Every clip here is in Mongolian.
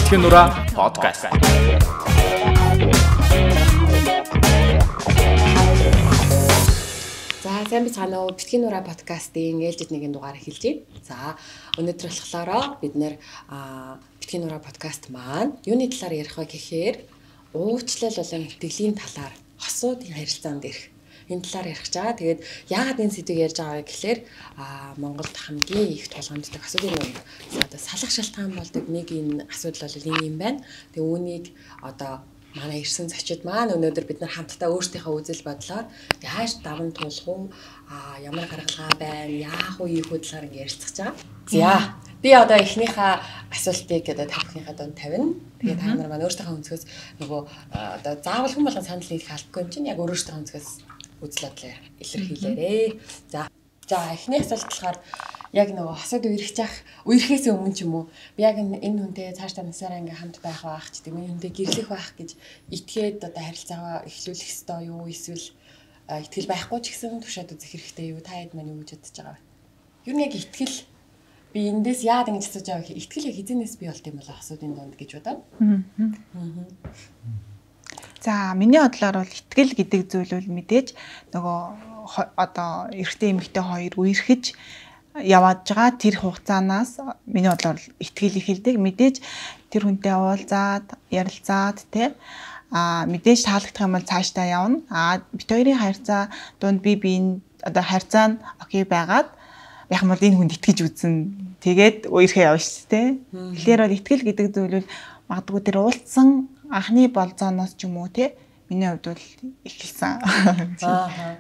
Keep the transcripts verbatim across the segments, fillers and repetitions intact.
Битгий нураа подкаст. За сайн бацгаана уу. Битгий нураа подкастын ээлжид нэгэн дугаар эхэлж байна. За өнөөдөр болохоор бид нэр Битгий нураа подкаст маань юуны талаар ярих вэ гэхээр уучлал болон итгэлийн талаар хосуудын харилцаанд ирэх энэ талаар ярих гэж байгаа. Тэгээд яагаад энэ сэдвийг ярьж байгаа вэ гэхээр Монголд хамгийн их тулгамддаг асуудал нь одоо салах шалтгаан болдог нэг энэ асуудал бол энэ юм байна. Тэгээд үүнийг одоо манай ирсэн зочид маань өнөөдөр бид нар хамтдаа өөрсдийнхөө үзэл бодлоор яаж даван туулах уу, ямар гаргалгаа байна, яах вэ ийхүү талаар ингэ ярилцах гэж байгаа. За би одоо эхнийхээ асуултыг одоо та бүхнийхээ донд тавина. Тэгээд та нар маань өөрсдийнхөө өнцгөөс нөгөө одоо заавал хүн болгон санал нийлэх албагүй юм чинь яг өөрсдийнхөө өнцгөөс үзэл бодлоо илэрхийлээрэй. За за эхний асуулт болохоор яг нөгөө хосод үерхэж явах үерхээс өмнө ч юм уу би яг энэ хүнтэй цаашдаа насаараа ингээм хамт байх байх ч гэдэг юм хүнтэй гэрлэх байх гэж итгээд одоо харилцаагаа эхлүүлэх ёстой юу эсвэл итгэл байхгүй ч гэсэн туршаад үзэх хэрэгтэй юу та хэд маань юу гэж бодож байгаа вэ? Юу нэг итгэл би эндээс яад ингэж асууж байгаа вэ? Итгэл хизэнээс бий болт юм бол хосуудын донд гэж бодоо. Аа. За миний бодлоор бол итгэл гэдэг зүйл бол мэдээж нөгөө одоо эрэгтэй эмэгтэй хоёр үерхэж яваад байгаа тэр хугацаанаас миний бодлоор итгэл ихэлдэг. Мэдээж тэр хүнтэй уулзаад ярилцаад тий а мэдээж таалагдах юм бол цаашдаа явна. А бит хоёрын харьцаа дунд би би одоо харьцаа нь окей байгаад яг юм бол энэ хүнд итгэж үзсэн. Тэгээд үерхээ явна шүү дээ. Тэгэхээр бол итгэл гэдэг зүйл бол магадгүй тэр уулзсан анхны болзооноос ч юм уу тий миний хувьд бол эхэлсэн. Аа.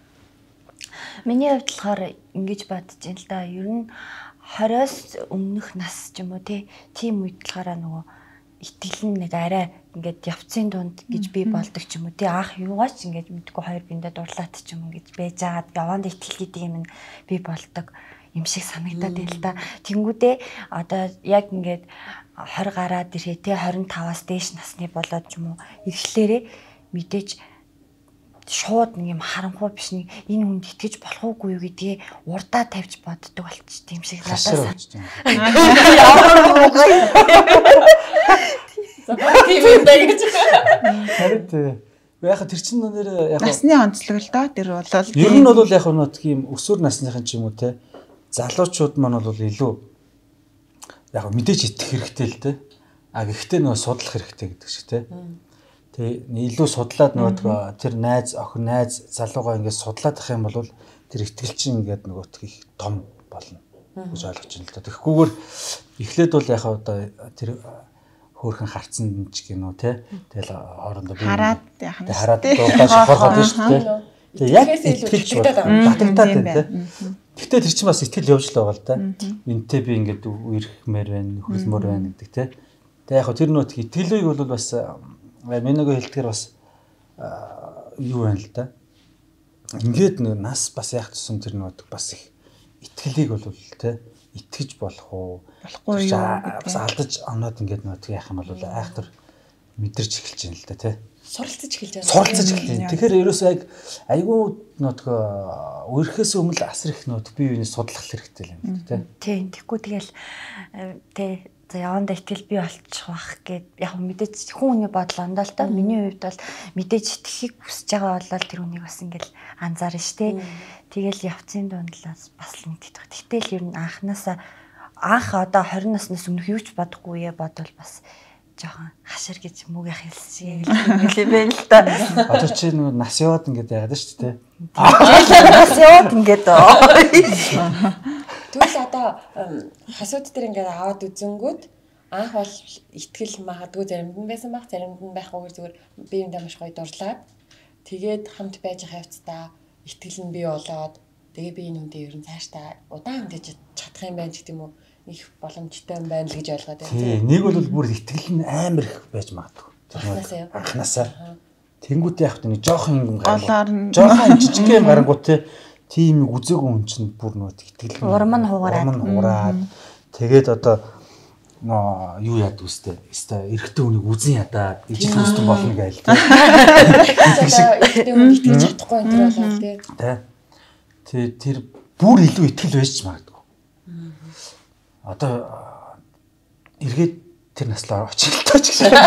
Миний хувьд болохоор ингэж бодож байна л да. Ер нь хорioос өмнөх нас ч юм уу тий тийм үед болохоор нөгөө итгэл нь нэг арай ингээд явцын дунд гэж би болдог ч юм уу тий анх юугаач ингээд мэдгүй хоёр биндээ дурлаад ч юм уу гэж байж байгаад яванд итгэл гэдэг юм нь би болдог юм шиг санагдаад байна л да. Тэнгүүдээ одоо яг ингээд хорь гараад ирээ тий хорин таваас дээш насны болоод ч юм уу ирэхлээрээ мэдээж шууд нэг юм харамхуу биш нэг энэ хүнд итгэж болох уугүй юу гэдгийг урдаа тавьж боддог болчих тийм шиг надад санагдаж байна. Тийм юм даа гэж. Харин тий. Яг тэр чин нэр яг насны онцлог л доо тэр бол ер нь бол яг нэг тийм өсвөр насныхан ч юм уу те залуучууд маань бол илүү яг мэдээж итгэх хэрэгтэй л те а гэхдээ нөгөө судлах хэрэгтэй гэдэг шиг те тэгээ илүү судлаад нөгөө тэр найз охин найз залуугаа ингээд судлаад ах юм бол тэр итгэл чинь ингээд нөгөө их том болно гэж ойлгож байна л да. Тэгэхгүйгээр эхлээд бол яг одоо тэр хөөрхөн харцсан ч гинөө те тэгэл хоорондоо хараад яах нь хараад дуулаа шохоолоод шүү дээ. Тэгээ яг итгэж батагтаад байна те. Гэхдээ тэр чинь бас итгэл явж л байгаа л да. Энтэй би ингээд үерхмээр байна, нөхрөлмөр байна гэдэг те. Тэгээ яг тэр нөт итгэлийг бол бас миний нөгөө хэлдгээр бас юу байна л да. Ингээд нэг нас бас яг тусам тэр нөт бас их итгэлийг бол те итгэж болох уу болохгүй юу бас алдаж оноод ингээд нөт яах юм бол айхтар мэдэрч эхэлж байна л да те. Суралцаж эхэлж байгаа. Суралцаж эхэлж байна. Тэгэхээр ерөөсөө яг айгүй нөтгөө үерхээс өмнө асар их нөт бие биений судлах хэрэгтэй юм байна те. Тийм тэгэхгүй тэгэл тий за яванда итгэл бий болчих واخ гэд яг мэдээж хүн хүний бодол ондоо л та миний хувьд бол мэдээж итгэхийг хүсэж байгаа бол тэр хүнийг бас ингээл анзаарна штэ. Тэгэл явцын дундлаас бас л мэддэг. Гэтэл ер нь анханасаа анх одоо хорин наснаас өмнөх юу ч бодохгүй бодвол бас жоохон хашир гэж муугийнх хэлсэн шиг юм байна л та. Одоо чи нэг нас яваад ингээд яагаад шүү дээ. Нас яваад ингээд Тэгвэл одоо хасууд дээр ингээд аваад үзэнгүүд анх бол итгэл магадгүй заримд нь байсан байх, заримд нь байхгүй зүгээр би юмдаа маш гоё дурлаад тэгээд хамт байж хавцтай итгэл нь бий болоод тэгээ би энэ хүнтэй ер нь цаашдаа удаан гэж чадах юм байна ч гэдэг юм уу их боломжтой юм байна л гэж ойлгоод байна. Тий, нэг бол бүр итгэл нь амар их байж магадгүй. Анханасаа. Анханасаа. Тэнгүүд яг нэг жоохон юм гарангуут. Жоохон жижиг юм гарангуут те тийм үзээгүй хүн чинь бүр нөт итгэл урам нь хугараад. Урам нь хугараад. Тэгээд одоо нөө юу яд үстэй. Өстой эрэгтэй хүнийг үзэн ядаад ижил хүнстэн болно гээл те. Эрэгтэй хүн итгэж чадахгүй энэ төр болоо те. Тэ. Тэр бүр илүү итгэл байж магадгүй. Одоо эргээд тэр наслаар очихлоо ч гэсэн.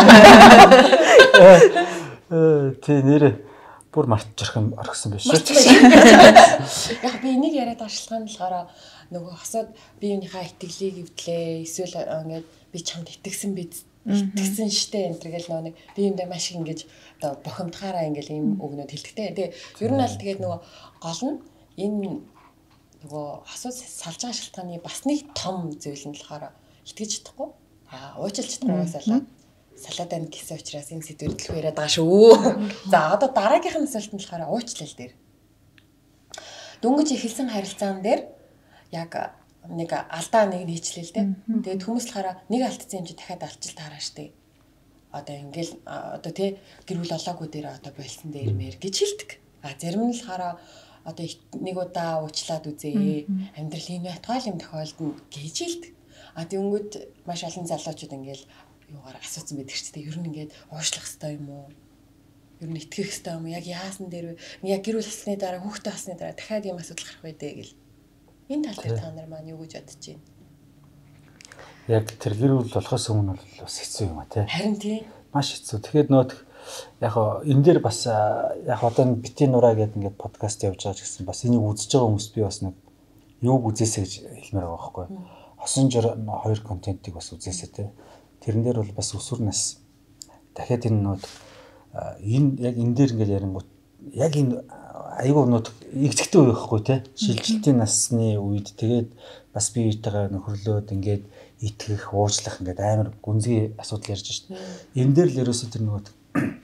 Э тий нэр бүр мартчих юм орхисон биш үү? Яг би энийг яриад ашиглах нь болохоор нөгөө хосоод би юуныхаа итгэлийг эвдлээ. Эсвэл ингээд би чамд итгэсэн биз итгэсэн штэ энэ төр гэл нөгөө нэг би юм дээр маш их ингэж оо бохомдохаараа ингээл ийм өгнөд хэлдэгтэй. Тэгээ ер нь аль тэгээд нөгөө гол нь энэ нөгөө хосууд салж байгаа шалтгааны бас нэг том зүйл нь болохоор итгэж чадахгүй. Аа уучлж чадахгүй салаад салаад байна гэсэн учраас энэ сэдвэр дэлгүү яриад байгаа шүү. За одоо дараагийнх нь асуулт нь болохоор уучлал дээр. Дөнгөж эхэлсэн харилцаан дээр яг нэг алдаа нэг нийчлээ л дээ. Тэгээд хүмүүс болохоор нэг алдсан юм чи дахиад алчил таараа штэ. Одоо ингээл одоо тий гэр бүл олоогүй дээр одоо болсон дээр мэр гэж хэлдэг. А зарим нь болохоор одоо нэг удаа уучлаад үзье. Амьдрал ийм ятгаал юм тохиолдно гэж хэлдэг. А тэнгүүд маш олон залуучууд ингээл юугаар асуусан байдаг ч тийм ер нь ингээд уушлах хэрэгтэй юм уу? Ер нь итгэх хэрэгтэй юм уу? Яг яасан дээр яг гэр бүл болсны дараа хүүхдээ болсны дараа дахиад юм асуудал гарах байдэ гэл. Энэ тал дээр та нар маань юу гэж бодож байна? Яг тэр гэр бүл болохоос өмнө бол бас хэцүү юм а тий. Харин тий. Маш хэцүү. Тэгэхээр нөт яг энэ дээр бас яг одоо энэ битийн нураа гэдэг ингээд подкаст явж байгаа ч гэсэн бас энийг үзэж байгаа хүмүүст би бас нэг юуг үзээсэй гэж хэлмээр байгаа байхгүй. Хосон жир хоёр контентыг бас үзээсэй тий. Тэрэн дээр бол бас өсвөр нас дахиад энэ нөт энэ яг энэ дээр ингээд ярингууд яг энэ айгүй нөт игцэгтэй үе байхгүй тий. Шилжилтийн насны үед тэгээд бас би биетэйгээ нөхөрлөөд ингээд итгэх, уучлах ингээд амар гүнзгий асуудал ярьж шít. Энэ дээр л ерөөсөө тэр нөт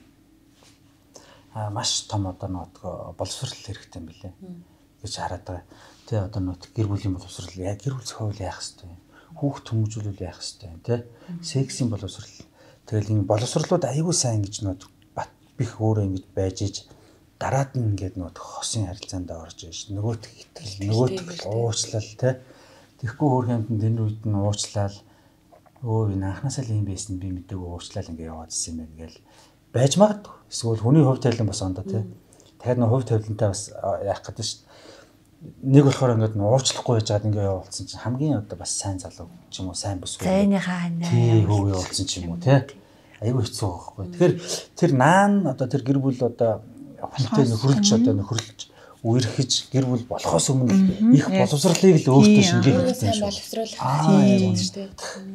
а маш том одоо нөт боловсрал хэрэгтэй юм билээ гэж хараад байгаа. Тэ одоо нөт гэр бүлийн боловсрал яг гэр бүл зохиол яах хэрэгтэй юм. Хүүхд хүмүүжүүлэл яах хэрэгтэй юм тий. Сексийн боловсрал. Тэгэл энэ боловсрлууд аягүй сайн гэж нөт бат бих өөрөө ингэж байж иж дараад нь ингээд нөт хосын харилцаанд орж иж нөгөөт итгэл нөгөөт уучлал тий. Тэгэхгүй хөөрхөнд энэ үед нь уучлал өө энэ анхнаасаа л юм байсан би мэдээгүй уучлал ингээд яваад ирсэн юм байна гэл байж магадгүй. Эсвэл хүний хувь тавилан бас ондоо тий. Дахиад нэг хувь тавилантай бас яах гэдэг шүү. Нэг болохоор ингээд уучлахгүй байж байгаад ингээд явуулсан чинь хамгийн одоо бас сайн залуу ч юм уу сайн бүсгүй. Зайныхаа ханаа. Тий хөө явуулсан ч юм уу тий. Аюу хэцүү байхгүй. Тэгэхээр тэр наан одоо тэр гэр бүл одоо хүнтэй нөхөрлж одоо нөхөрлж үерхэж гэр бүл болохоос өмнө их боловсролыг л өөртөө шинжлэх хэрэгтэй юм шүү. Тийм шүү дээ.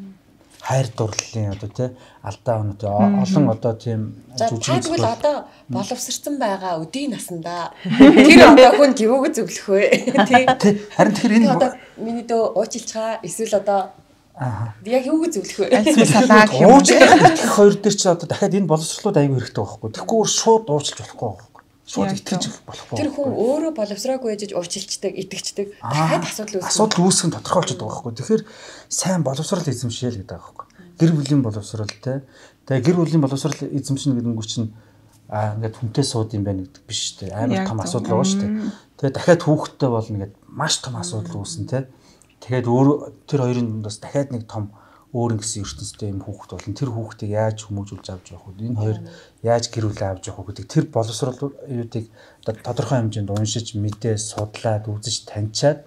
Хайр дурлалын одоо тий алдаа өнөтэй олон одоо тийм жүжиг тэгвэл одоо боловсрсан байгаа өдийн насандаа тэр одоо хүн юуг зөвлөх вэ тий харин тэр энэ одоо миний дөө уучлцгаа эсвэл одоо аа яг юуг зөвлөх вэ салааг юм уучлах хоёр дээр чи одоо дахиад энэ боловсрлууд аягүй хэрэгтэй байхгүй тэгэхгүй шууд уучлж болохгүй байхгүй шууд итгэж болохгүй тэр хүн өөрөө боловсроогүй ээжж уучлцдаг итгэждэг дахиад асуудал үүсгэх асуудал үүсэх нь тодорхойлж байгаа байхгүй тэгэхээр сайн боловсрал эзэмшээл гэдэг байгаа байхгүй гэр бүлийн боловсрал те. Тэгээ гэр бүлийн боловсрал эзэмшнэ гэдэг нь чинь аа ингээд хүнтэй сууд юм байна гэдэг биш те. Амар том асуудал байгаа шүү дээ. Тэгээ дахиад хүүхэдтэй болно гэдэг маш том асуудал үүснэ те. Тэгээд өөр тэр хоёрын бас дахиад нэг том өөр ингэсэн ертөнцтэй юм хүүхэд болно. Тэр хүүхдийг яаж хүмүүжүүлж авч явах вэ? Энэ хоёр яаж гэр бүл авч явах вэ гэдэг тэр боловсролуудыг тодорхой хэмжээнд уншиж, мэдээ, судлаад, үзэж, таньчаад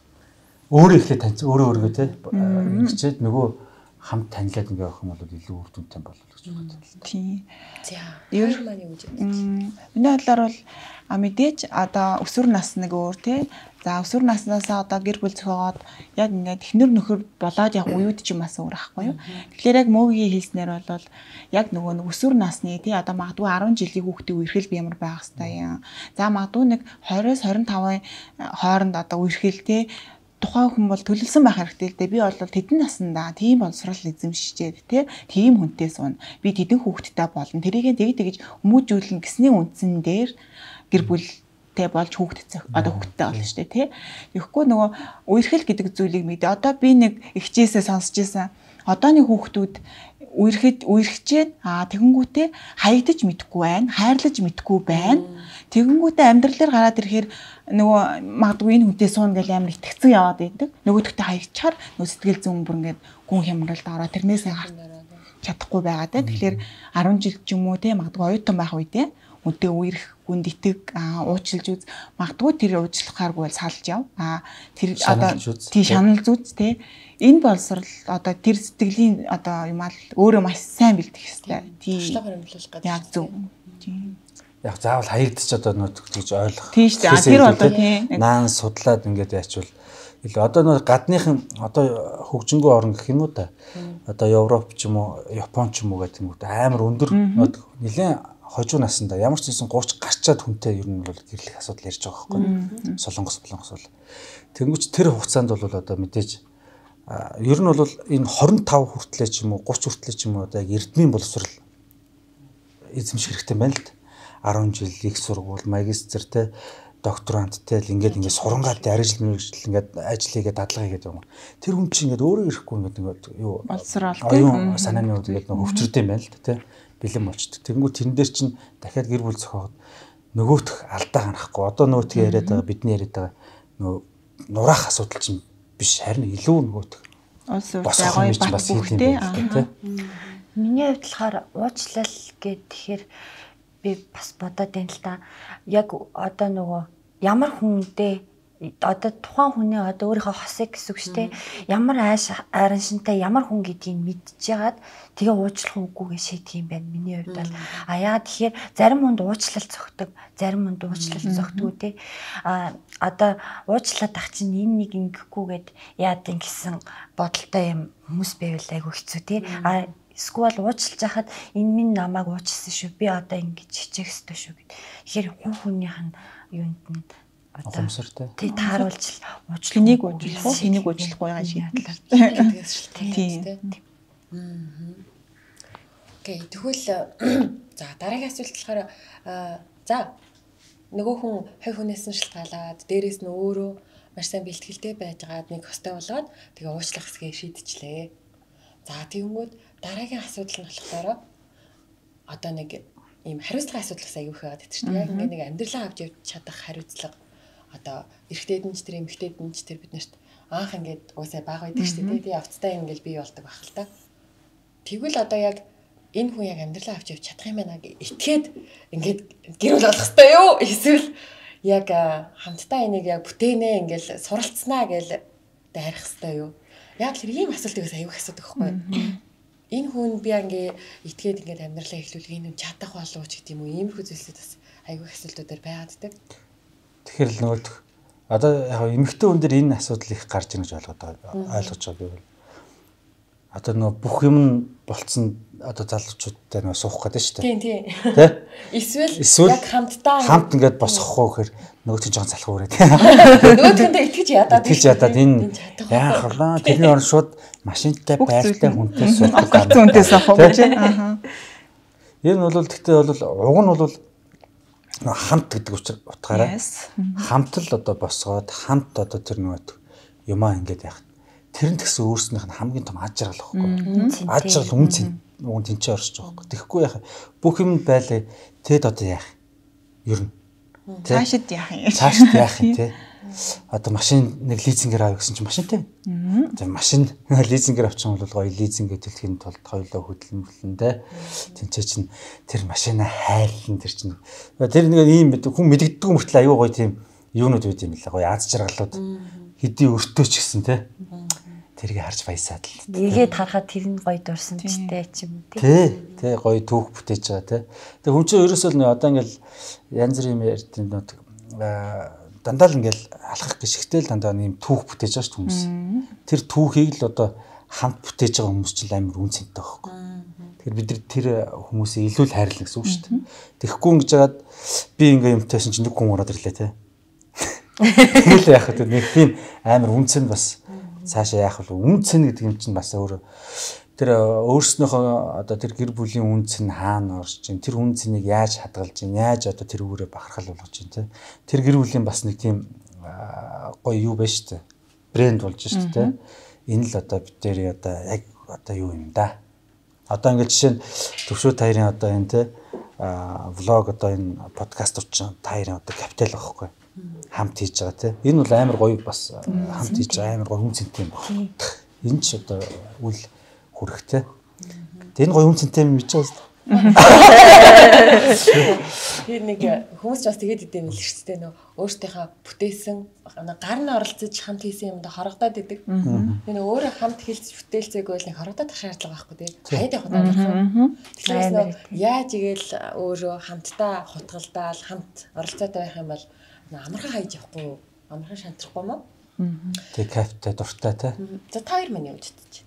өөрөө ихлэ таньц өөрөө өөргөө те. Ингэчээд нөгөө хамт танилаад ингээ явах юм бол илүү үр дүнтэй болов гэж боддог. Тийм. За. Ер нь маань юу гэж бодож байна? Миний бодлоор бол а мэдээж одоо өсвөр нас нэг өөр тий. За өсвөр наснаасаа одоо гэр бүл зохиогоод яг ингээд эхнэр нөхөр болоод яг уюуд ч юм ас өөр ахгүй юу. Тэгэхээр яг мөөгийн хэлснээр бол яг нөгөө нэг өсвөр насны тий одоо магадгүй арван жилийн хүүхдийн үерхэл би ямар байх хэвээр юм. За магадгүй нэг двадцоос двадцать и пять хооронд одоо үерхэл тий тухайн хүн бол төлөвлөсөн байх хэрэгтэй л дээ. Би бол тэдэн насандаа тийм боловсрал эзэмшчихэд тийм хүнтэй суuna. Би тэдэн хүүхэдтэй болно. Тэрийг тэг тэгж хүмүүжүүлнэ гэсний үндсэн дээр гэр бүлтэй болж хүүхэдтэй одоо хүүхэдтэй болно шүү дээ, тий. Тэгэхгүй нөгөө үерхэл гэдэг зүйлийг мэдээ. Одоо би нэг ихчээсээ сонсч ийсэн. Одооны хүүхдүүд үерхэд үерхчээд аа тэгэнгүүтээ хаягдаж мэдхгүй байна, хайрлаж мэдхгүй байна. Тэгэнгүүтээ амьдрал дээр гараад ирэхээр нөгөө магадгүй энэ хүнтэй суuna гэж амар итгэцэн яваад байдаг. Нөгөөдөгтөө хаягчаар нөгөө сэтгэл зүйн бүр ингээд гүн хямралд ороо тэрнээсээ гарч чадахгүй байгаад байна. Тэгэхээр арван жил ч юм уу те магадгүй оюутан байх үедээ үнтэй үерх гүнд итэг уучлж үз магадгүй тэр уучлахааргүй бол салж яв а тэр одоо тий шаналж үз те энэ боловсрал одоо тэр сэтгэлийн одоо юм аа өөрөө маш сайн бэлдэх хэрэгтэй тий яг зөв тий яг заавал хаягдчих одоо нөт гэж ойлгох. Тийм шүү дээ. Тэр одоо тийм наан судлаад ингээд яачвал илүү одоо нөө гадныхан одоо хөгжингөө орн гэх юм уу та. Одоо Европ ч юм уу, Япон ч юм уу гэдэг юм уу амар өндөр нэлээд хожуу насанда ямар ч зүйл гурч гарчаад хүнтэй ер нь бол гэрлэх асуудал ярьж байгаа байхгүй. Солонгос болонгос бол. Тэнгүүч тэр хугацаанд бол одоо мэдээж ер нь бол энэ хорин тав хүртлээ ч юм уу, гурч хүртлээ ч юм уу одоо яг эрдмийн боловсрал эзэмших хэрэгтэй байна л да. арван жил их сургууль, магистр те, докторанттэй л ингээд ингээд сурангаад арижил мэргэжил ингээд ажил хийгээд дадлага хийгээд юм. Тэр хүн чинь ингээд өөрөө ирэхгүй ингээд ингээд юу оюун санааны үед ингээд хөвчрдэй юм байна л те. Бэлэн болчдөг. Тэнгүү тэрэн дээр чинь дахиад гэр бүл зохиогод нөгөөх алдаа гарахгүй. Одоо нөгөөтгөө яриад байгаа бидний яриад байгаа нөгөө нураах асуудал чинь биш харин илүү нөгөөх. Бас гоё бас юм байна те. Миний хувьд болохоор уучлал гэхээр би бас бодоод байна л да. Яг одоо нөгөө ямар хүнтэй одоо тухайн хүний одоо өөрийнхөө хосыг гэсэн үг шүү дээ. Ямар ааш айран шинтэй ямар хүн гэдгийг мэдчихээд тэгээ уучлах үгүйгээ шийдэх юм байна. Миний хувьд бол а яа тэгэхээр зарим хүнд уучлал зөгтөг, зарим хүнд уучлал зөгтгөө те. А одоо уучлаад ах чинь энэ нэг ингэхгүйгээд яад ингэсэн бодолтой юм хүмүүс байвал айгу хэцүү те. А эсвэл уучлж яхад энэ минь намайг уучлсан шүү. Би одоо ингэж хичээх ёстой шүү гэд. Тэгэхээр хүн хүнийх нь юунд нь одоо тий тааруулж уучлах хэнийг уучлах уу, хэнийг уучлахгүй байгаа шийдлээ. Тэгээс шилдэг тийм. Аа. Окей, тэгвэл за дараагийн асуулт болохоор за нөгөө хүн хой хүнээс нь шалтгаалаад дээрээс нь өөрөө маш сайн бэлтгэлтэй байжгаад нэг хостой болоод тэгээ уучлах хэсгээ шийдчихлээ. За тэгэнгүүт дараагийн асуудал нь болохоор одоо нэг ийм хариуцлагын асуудал аягүй их байгаад байдаг шүү дээ. Яг ингээ нэг амьдралаа авч явж чадах хариуцлага одоо эрэгтэйд нь ч тэр эмэгтэйд нь ч тэр бид нарт анх ингээд уусаа баг байдаг шүү дээ. Тэгээ явцтай юм ингээл бий болдог байх л та. Тэгвэл одоо яг энэ хүн яг амьдралаа авч явж чадах юм байна гэж итгээд ингээд гэр бүл болох хэрэгтэй юу? Эсвэл яг хамтдаа энийг яг бүтээнэ ингээл суралцснаа гэж дайрах хэрэгтэй юу? Яг л ийм асуултыг бас аягүй асуудаг байхгүй. Энэ хүн би ингээ итгээд ингээд амьдралаа эхлүүлэх энэ хүн чадах болов уу ч гэдэг юм уу? Иймэрхүү зүйлсүүд бас аягүй асуултуудаар байгааддаг. Тэгэхээр л нөгөө одоо яг эмэгтэй хүн дээр энэ асуудал их гарч ирнэ гэж ойлгоод байгаа ойлгож байгаа би бол. Одоо нөгөө бүх юм болцсон одоо залуучуудтай нөгөө суух гэдэг шүү дээ. Тийм тийм. Тэ? Эсвэл яг хамтдаа хамт ингээд босгохгүй гэхээр нөгөө чинь жоон залхуу өрөө. Нөгөөдгөндөө итгэж ядаад итгэж ядаад энэ яах вэ? Тэрний орн шууд машинтай байртай хүнтэй суух гацсан хүнтэй суух гэж. Аа. Энэ нь бол тэгтээ бол уг нь бол хамт гэдэг утгаараа хамт л одоо босгоод хамт одоо тэр нөгөө юмаа ингээд яах. Тэр нь тэгсэн өөрснийх нь хамгийн том аж аргал واخгүй. Аж аргал үн цэн үн тэнцээ оршиж байгаа واخгүй. Тэгэхгүй яах. Бүх юм байлаа. Тэд одоо яах. Ер нь. Цаашид яах юм. Цаашид яах юм те. Одоо машин нэг лизингээр авах гэсэн чинь машинтай. За машин лизингээр авчих юм бол гоё лизингээ төлөхийн тулд хоёулаа хөдөлмөрлөнтэй. Тэнцээ чинь тэр машина хайлан тэр чинь тэр нэг ийм хүн мэддэггүй мөртлөө аюу гоё тийм юунууд үйд юм лээ гоё аз жаргалууд хэдий өртөө ч гэсэн те. Тэрийг харж баясаад л. Нэгээд харахад тэр нь гоё дурсан ч те ч юм тий. Тий, тий гоё түүх бүтээж байгаа те. Тэг хүн чинь ерөөсөө л одоо ингээл янз бүрийн ярьдیں۔ Дандаа л ингээл алхах гიშгтэй л дандаа нэм түүх бүтээж байгаа шүү хүмүүс. Тэр түүхийг л одоо хамт бүтээж байгаа хүмүүс чинь амар үнцэнтэй байхгүй. Тэгэхээр бид нар тэр хүмүүсийг илүү л хайрлана гэсэн үг шүү дээ. Тэгэхгүй ингэж жагаад би ингээ юмтайсан чинь нэг хүн ороод ирлээ те. Тэгэл яах вэ? Нэг тийм амар үнцэн бас цаашаа яах вэ? Үнцэн гэдэг юм чинь бас өөр тэр өөрснөөхөө одоо тэр гэр бүлийн үнц нь хаана орж чинь тэр үнцнийг яаж хадгалж чинь яаж одоо тэр үүрээ бахархал болгож чинь те тэр гэр бүлийн бас нэг тийм гоё юу байж тээ брэнд болж шүү дээ энэ л одоо бид дээр одоо яг одоо юу юм да одоо ингээд жишээ нь төвшөө таарын одоо энэ те влог одоо энэ подкаст учраас таарын одоо капитал байхгүй хамт хийж байгаа те энэ бол амар гоё бас хамт хийж байгаа амар гоё үнцэнтэй юм байна энэ ч одоо үл хүрэхтэй. Энэ гоё үнцэнтэй юм мэдэж байгаа. Тэр нэг хүмүүс ч бас тэгээд идэв мэл шүү дээ нөө өөртөөхөө бүтээсэн гар нь оролцож хамт хийсэн юмд хорогдоод идэг. Тэр нөө өөрөө хамт хэлж бүтээлцээгүй л нэг хорогдоод ах шаардлага байхгүй тий. Хаяад явах амархан. Тэгэхээр нөө яаж игээл өөрөө хамтдаа хутгалдаал хамт оролцоотой байх юм бол амархан хайж явахгүй амархан шантрахгүй мó. Тэг кайфтай дуртай тий. За та хоёр минь явж чадчих.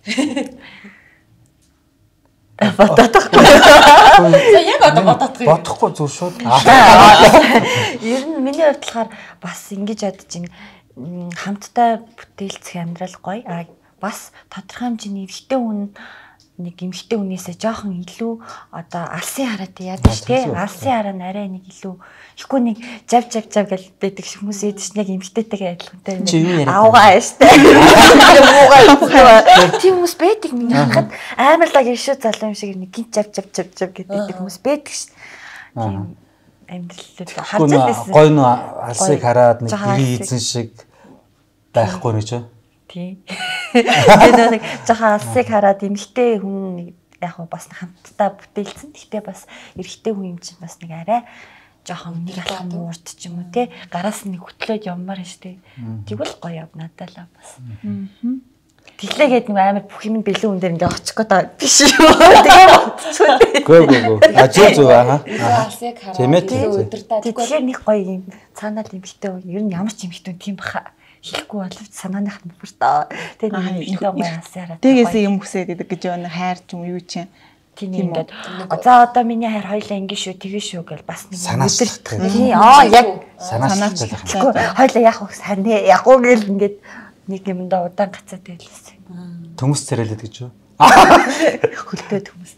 Бодохгүй. Яг одоо бодохгүй. Бодохгүй зүр шууд. Ер нь миний хувьд болохоор бас ингэж бодож байна. Хамтдаа бүтээлцэх амьдрал гоё. А бас тодорхой хэмжээний эмэгтэй хүн нэг эмэгтэй хүнээсээ жоохон илүү одоо алсын хараад яадаг ш тий. Алсын хараа нь арай нэг илүү ихгүй нэг жав жав жав гэж байдаг хүмүүс ээдэж яг эмэгтэйтэйгээ адилхантай авгаа штэ. Тийм хүмүүс байдаг миний хахад амар л гişүү залуу юм шиг нэг гинт жав жав жав жав гэдэг хүмүүс байдаг штэ. Тийм амьдрал харж байсан. Гой нөө алсыг хараад нэг гэрээ эзэн шиг байхгүй нэ ч. Тийм. Тэгээд нэг жоохон алсыг хараад эмэгтэй хүн яг бас хамтдаа бүтээлцэн. Гэхдээ бас эрэгтэй хүн юм чинь бас нэг арай жоохон нэг алхам уурд ч юм уу те гараас нэг хөтлөөд явмаар штэ. Тэгвэл гоё яв надад л бас. Тэглээгээд нэг амар бүх юм бэлэн хүн дээр ингээ очих гээд биш юу. Тэгээ бодчихгүй. Гөө гөө гөө. А зөө зөө аа. Алсыг хараад өдөртөө тэгэхээр нэг гоё юм цаанаа эмэгтэй хүн ер нь ямар ч эмэгтэй тийм баха. Хийхгүй боловч санааных нь бүр таа. Тэгээ нэг юм яасаараа. Тэгээсээ юм хүсээд идэг гэж байна. Хайр ч юм уу чинь. Тийм ингээд. За одоо миний хайр хоёлаа ингэ шүү, тэгээ шүү гэж бас нэг өдөртөх. Тийм аа яг санаачлах. Хоёлаа яах вэ? Сайн яг уу гэл ингээд нэг юмдаа удаан гацаад байлаа. Төмс царайлаад гэж юу? Хөлтөөд төмс.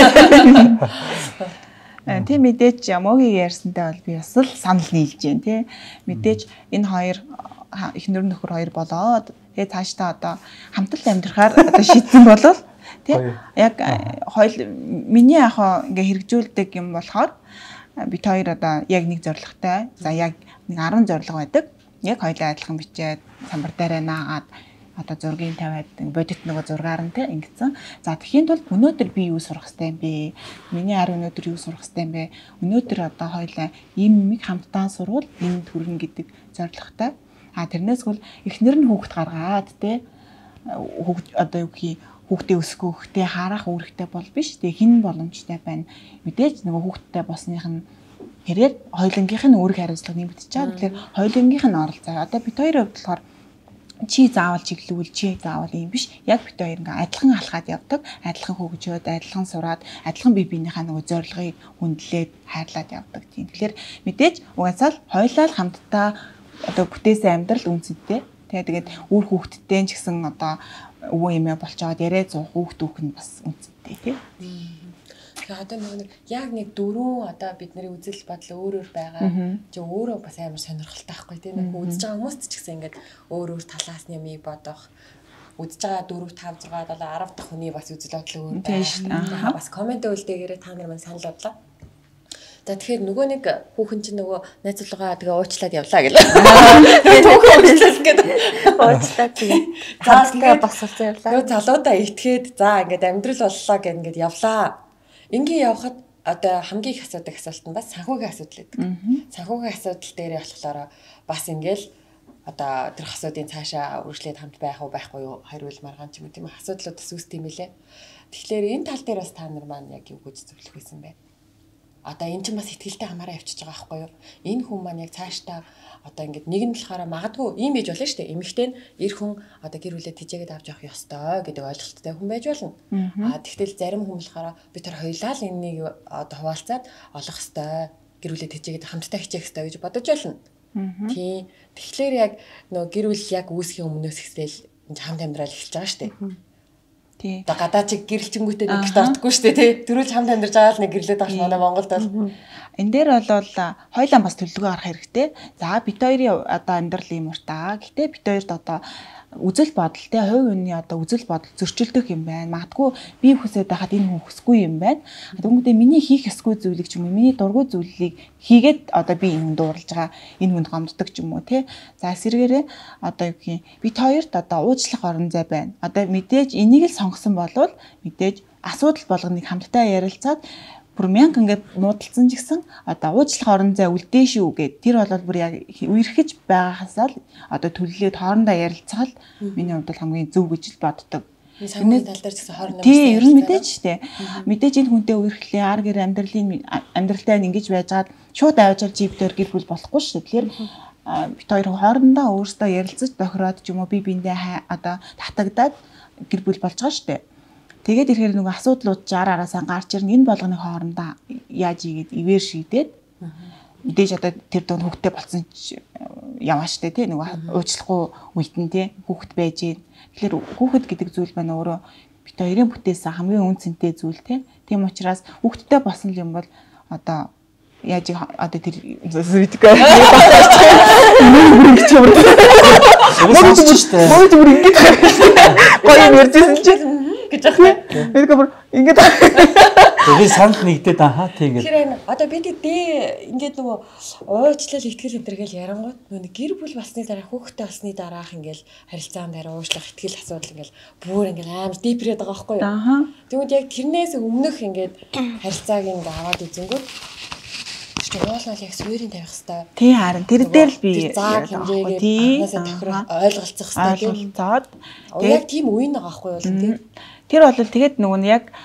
Тийм мэдээч Могийн ярьсантай бол би бас л санал нийлж байна тий. Мэдээч энэ хоёр эхнэр нөхөр хоёр болоод тэгээ цаашдаа одоо хамтал амьдрахаар одоо шийдсэн болол тий яг хоёул миний яхаа ингээ хэрэгжүүлдэг юм болохоор бид хоёр одоо яг нэг зорилготой за яг нэг арван зорилго байдаг яг хоёулаа адилхан бичээд самбар дээрээ наагаад одоо зургийг тавиад бодит нөгөө зургаар нь тий ингэсэн. За тэхийн тулд өнөөдөр би юу сурах хэрэгтэй юм бэ? Миний ар өнөөдөр юу сурах хэрэгтэй юм бэ? Өнөөдөр одоо хоёулаа ийм юмыг хамтдаа сурвал энд хүрнэ гэдэг зорилготой. А тэрнээс хөл эхнэр нь хүүхэд гаргаад тий хүүхд одоо юу гэх хүүхдээ өсгөө хүүхдээ харах үүрэгтэй бол биш. Тэгээ хин боломжтой байна. Мэдээж нөгөө хүүхдтэй босных нь хэрэг хоёулынгийнх нь үүрэг хариуцлага нэмэгдэж байгаа. Тэгэхээр хоёулынгийнх нь оролцоо. Одоо бид хоёрын хувьд болохоор чи заавал чиглүүлвэл чи заавал юм биш. Яг бид хоёр ингээ адилхан алхаад явдаг. Адилхан хөгжөөд, адилхан сураад, адилхан бие биенийхээ нөгөө зорилгыг хүндлээд хайрлаад явдаг тийм. Тэгэхээр мэдээж угаасаа л хоёулаа хамтдаа одоо бүтээсэн амьдрал үнцэнтэй. Тэгээд үр хүүхдтэй ч гэсэн одоо өвөө эмээ болчоод яриа зуух хүүхд түүх нь бас үнцэнтэй тийм. Тэгэхээр одоо нэг яг нэг дөрөв одоо бидний үзэл бодол өөр өөр байгаа. Чи өөрөө бас амар сонирхолтой байхгүй тийм нэг үзэж байгаа хүмүүст ч гэсэн ингээд өөр өөр талаас нь юмыг бодох. Үзэж байгаа дөрөв тав зургаа одоо арав дахь хүний бас үзэл бодол өөр байна. Бас комент үлдээгээрээ та нар мань санал бодлоо. За тэгэхээр нөгөө нэг хүүхэн чинь нөгөө найзлуугаа тэгээ уучлаад явлаа гэлээ. Тэгээ түүхэн уучлаад гэдэг. Уучлаад тэгээ. Цаастай босолцоо явлаа. Нөгөө залуудаа итгээд за ингээд амьдрал боллоо гэх ингээд явлаа. Ингийн явхад одоо хамгийн их асуудаг асуулт нь бас санхүүгийн асуудал гэдэг. Санхүүгийн асуудал дээрээ болохоор бас ингээл одоо тэр асуудын цаашаа үргэлжлээд хамт байх уу байхгүй юу хариул маргаан ч юм уу тийм асуудлуудаас үүсдэг юм лээ. Тэгэхээр энэ тал дээр бас та нар маань яг юу гэж зөвлөх байсан бэ? Одоо эн чинь бас ихтгэлтэй хамаараа явчихж байгаа байхгүй юу? Энэ хүн маань яг цаашдаа одоо ингээд нэг нь болохоор магадгүй ийм байж болно шүү дээ. Эмэгтэй нь эр хүн одоо гэр бүлээ тижээгээд авч явах ёстой гэдэг ойлголттой хүн байж болно. Аа тэгтэл зарим хүн болохоор бид тэр хоёулаа л энэнийг одоо хуваалцаад олох ёстой. Гэр бүлээ тижээгээд хамтдаа хичээх ёстой гэж бодож болно. Тийм. Тэгэхээр яг нөгөө гэр бүл яг үүсхийн өмнөөс ихсэл энэ хамт амьдрал эхэлж байгаа шүү дээ. Тий. Одоо гадаачиг гэрэлчингүүтээ нэг гэрт ортгүй шүү дээ тий. Төрүүлж хамт амьдарч байгаа л нэг гэрлээд байгаа манай Монголд бол. Энэ дээр бол хоёулаа бас төлөвлөгөө гаргах хэрэгтэй. За бид хоёрын одоо амьдрал юм уртаа. Гэтэ бид хоёрт одоо үзэл бодол те хувь хүний одоо үзэл бодол зөрчилдөх юм байна. Магадгүй би хүсээд байхад энэ хүн хүсгүй юм байна. Тэгмүүдээ миний хийх ёсгүй зүйлийг ч юм уу, миний дургүй зүйлийг хийгээд одоо би энэ хүнд дуурлаж байгаа, энэ хүнд гомддог ч юм уу те. За эсвэргээрээ одоо юу гэх юм бид хоёрт одоо уучлах орон зай байна. Одоо мэдээж энийг л сонгосон болвол мэдээж асуудал болгоныг хамтдаа ярилцаад бүр мянга ингээд муудалцсан ч гэсэн одоо уучлах орон зай үлдээ шүү гэд тэр бол бүр яг үерхэж байгаагаас л одоо төлөлөөд хоорондоо ярилцгал миний хувьд бол хамгийн зөв гэж л боддог. Сангийн тал дээр ч гэсэн хоорондоо тий, ер нь мэдээж штэ. Мэдээж энэ хүнтэй үерхлээ ар гэр амьдралын амьдралтай ингэж байжгаад шууд аваачаар жипээр гэр бүл болохгүй штэ. Тэгэхээр бит хоёр хоорондоо өөрсдөө ярилцаж бохироод ч юм уу би биендээ одоо татагдаад гэр бүл болж байгаа штэ. Тэгээд ирэхээр нөгөө асуудлууд жаар араасаа гарч ирнэ. Энэ болгоны хоорондоо яаж ийгээд ивэр шийдээд мэдээж одоо тэр дунд хүүхдтэй болсон яваа штэ тий нөгөө уучлахгүй үед нь тий хүүхд байж гин. Тэгэхээр хүүхэд гэдэг зүйл байна өөрөө бит хоёрын бүтээсэн хамгийн үн цэнтэй зүйл тий. Тийм учраас хүүхдтэй болсон юм бол одоо яаж одоо тэр зүйдгээ мөн ч юм. Мөн ч штэ. Мөн ч бүр ингэж гоё юм ярьжсэн чи гэж аах. Бид бүр ингэж тэгээд санд нэгдээд ахаа тэгээд тэгэхээр одоо бид дэ ингээд нөгөө уучлал ихтгэл энэ гэл ярангууд нөгөө гэр бүл болсны дараа хүүхдтэй болсны дараах ингээл харилцаан дээр уучлах ихтгэл асуудал ингээл бүр ингээл амар дипрээд байгаа байхгүй юу. Тэгвэл яг тэрнээс өмнөх ингээд харилцааг ингээд аваад үзэнгүүт чи уулнал яг суурийн тавих хэвээр. Тий харин тэр дээр л би зааг хэмжээгээ анхаасаа тохирох ойлголцох хэвээр. Ойлголцоод яг тийм үе нэг аахгүй бол тийм. Тэр бол тэгээд нөгөө нь яг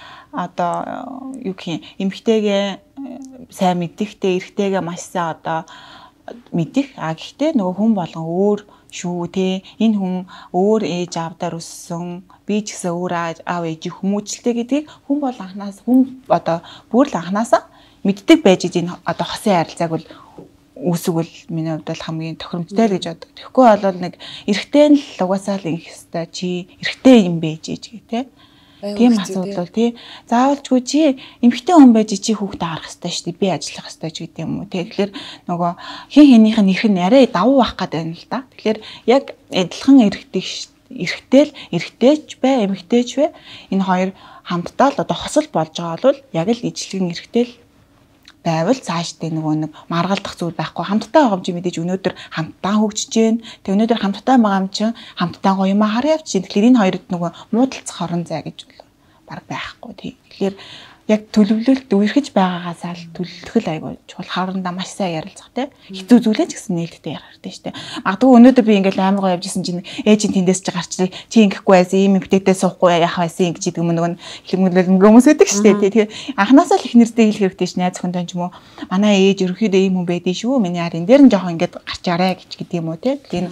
одоо юу гэх юм эмхтэйгээ сайн мэдихтэй эрэгтэйгээ маш сайн одоо мэдих. А гэхдээ нөгөө хүн болгон өөр шүү те энэ хүн өөр ээж аавдаар өссөн би ч гэсэн өөр аав ээжийг хүмүүжлээ гэдгийг хүн бол анханаас хүн одоо бүр л анханасаа мэддэг байж энэ одоо хосын харилцааг бол үүсгэл миний хувьд бол хамгийн тохиромжтой л гэж боддог. Тэгэхгүй бол нэг эрэгтэй нь л угаасаа л ингэх хэвээр чи эрэгтэй юм байж ээж гэ те. Тийм асуудал тий. Заавалчгүй чи эмэгтэй хүн байж чи хүүхдээ харах хэрэгтэй шүү дээ. Би ажиллах хэрэгтэй ч гэдэг юм уу. Тэгэхээр нөгөө хин хинийх нь нэр нь арай давуу байх гэдэг юм л да. Тэгэхээр яг адилхан эрэгтэй эрэгтэй л эрэгтэйч бай, эмэгтэйч бай. Энэ хоёр хамтдаа л одоо хосол болж байгаа бол яг л ижлэгэн эрэгтэй л байвал цаашдаа нөгөө нэг маргалдах зүйл байхгүй. Хамтдаа байгаа юм чи мэдээж өнөөдөр хамтдаа хөгжиж гэн. Тэг өнөөдөр хамтдаа байгаа юм чи хамтдаа гоё юм хараа явчих. Тэгэхээр энэ хоёрт нөгөө муудалцах хорон зай гэж баг байхгүй тий. Тэгэхээр яг төлөвлөлт үерхэж байгаагаас л төлөвлөх л айгүй чухал хоорондоо маш сайн ярилцах тий. Хэцүү зүйлээ ч гэсэн нээлттэй ярих хэрэгтэй шүү дээ. Магадгүй өнөөдөр би ингээл амар гоё явжсэн чинь ээж нь тэндээс ч гарч чи ингэхгүй байсан, ийм эмгтээтэй суухгүй яах байсан гэж гэдэг юм нөгөө хэлмэлэл хүмүүс өгдөг шүү дээ тий. Тэгэхээр анханасаа л их нэртэй хэлэх хэрэгтэй ш найз охинтой ч юм уу. Манай ээж ерөөхдөө ийм хүн байдیں۔ Шүү. Миний харин дээр нь жоохон ингээд гарч арай гэж гэдэг юм уу тий. Тэгээ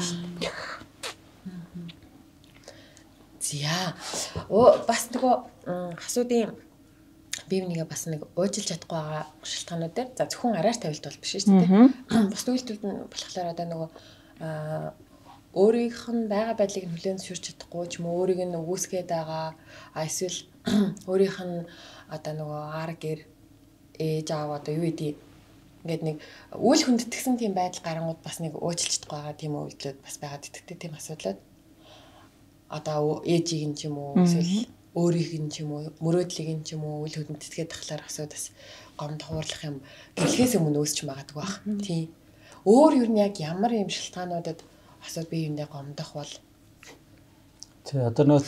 зя. Оо бас нөгөө хасуудын биевнийгээ бас нэг уужилж чадахгүй байгаа шалтгаанууд дээр за зөвхөн араар тавилт бол биш шүү дээ. Бас үйлдэлүүд нь болохоор одоо нөгөө өөрийнх нь байгаа байдлыг хүлээн зөвшөөрч чадахгүй ч юм уу өөрийг нь өгөөсгээд байгаа а эсвэл өөрийнх нь одоо нөгөө ар гэр ээж аав одоо юу гэдэг ингээд нэг үйл хүндэтгсэн тийм байдал гарангууд бас нэг уужилж чадахгүй байгаа тийм үйлдэлүүд бас байгаад итгэдэг тийм асуудлууд одоо ээжийг нь ч юм уу эсвэл өөрийг нь ч юм уу мөрөөдлийг нь ч юм уу үл хөдлөлтгээд тахлаар асуудал бас гомд хуурлах юм гэхээс өмнө үүсч магадгүй бах. Тийм. Өөр юу нь яг ямар юм шалтгаануудад асууд бие биендээ гомдох бол тий одоо нөт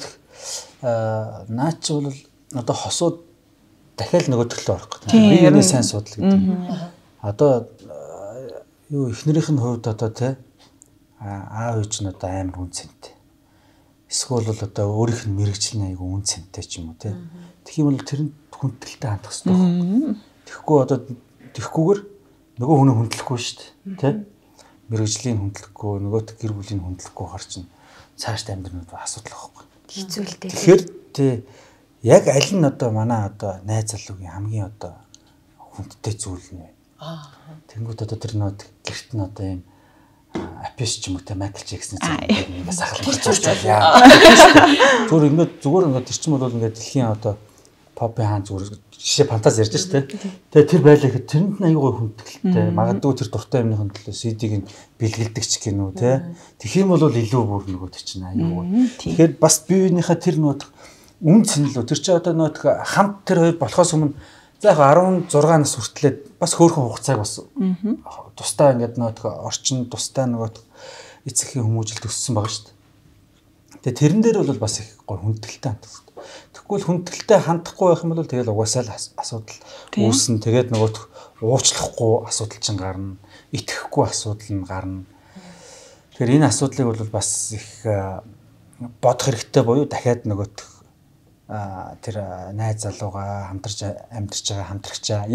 наач бол одоо хосууд дахиад нөгөө төрлөө орох гэдэг. Би юуны сайн судал гэдэг. Одоо юу эхнэрийнх нь хувьд одоо тий аав ээж нь одоо амар үнцэнтэй. Эсвэл бол одоо өөрийнх нь мэрэгчлэн айгу үн цэнтэй ч юм уу тий. Тэгэх юм бол тэр нь хүндэлтэй хандах хэрэгтэй байна. Тэгэхгүй одоо тэгхгүйгээр нөгөө хүн хүндлэхгүй шүү дээ тий. Мэрэгжлийн хүндлэхгүй нөгөөт гэр бүлийн хүндлэхгүй хар чинь цаашд амьдрнууд асуудал байхгүй. Хэцүүлтэй. Тэгэхээр тий яг аль нь одоо манай одоо найз залуугийн хамгийн одоо хүндтэй зүйл нэ. Аа. Тэнгүүд одоо тэр нөт гэрт нь одоо юм апис ч юм уу те Майкл Джексон зэрэг ингээс ахлах гэж яа. Зүгээр ингээд зүгээр ингээд тэр чинь бол ингээд дэлхийн одоо попын хаан зүгээр жишээ фантаз ярьж штэ. Тэгээ тэр байлаа гэхэд тэрэнд нь аюугай хүндэлтэй. Магадгүй тэр дуртай юмны төлөө сидийг нь бэлгэлдэг ч гинүү те. Тэгэх юм бол илүү бүр нөгөө тэр чинь аюугай. Тэгэхээр бас биеийнхээ тэр нөт үн цэнлүү тэр чинь одоо нөт хамт тэр хоёр болохоос өмнө за яг арван зургаан нас хүртлээд бас хөөрхөн хугацааг бас тусдаа ингээд нөгөө орчин тусдаа нөгөө эцэгхийн хүмүүжилт өссөн байгаа шүү дээ. Тэгээ тэрэн дээр бол бас их гоо хүндэлтэй ханддаг. Тэгэхгүй Тэгвэл хүндэтгэлтэй хандахгүй байх юм бол тэгэл угаасаа л асуудал үүснэ. Тэгээд нөгөө уучлахгүй асуудал чинь гарна. Итгэхгүй асуудал нь гарна. Тэгэхээр энэ асуудлыг бол бас их бодох хэрэгтэй буюу дахиад нөгөөх а тэр найз залууга хамтарч амьдарч байгаа хамтрагчаа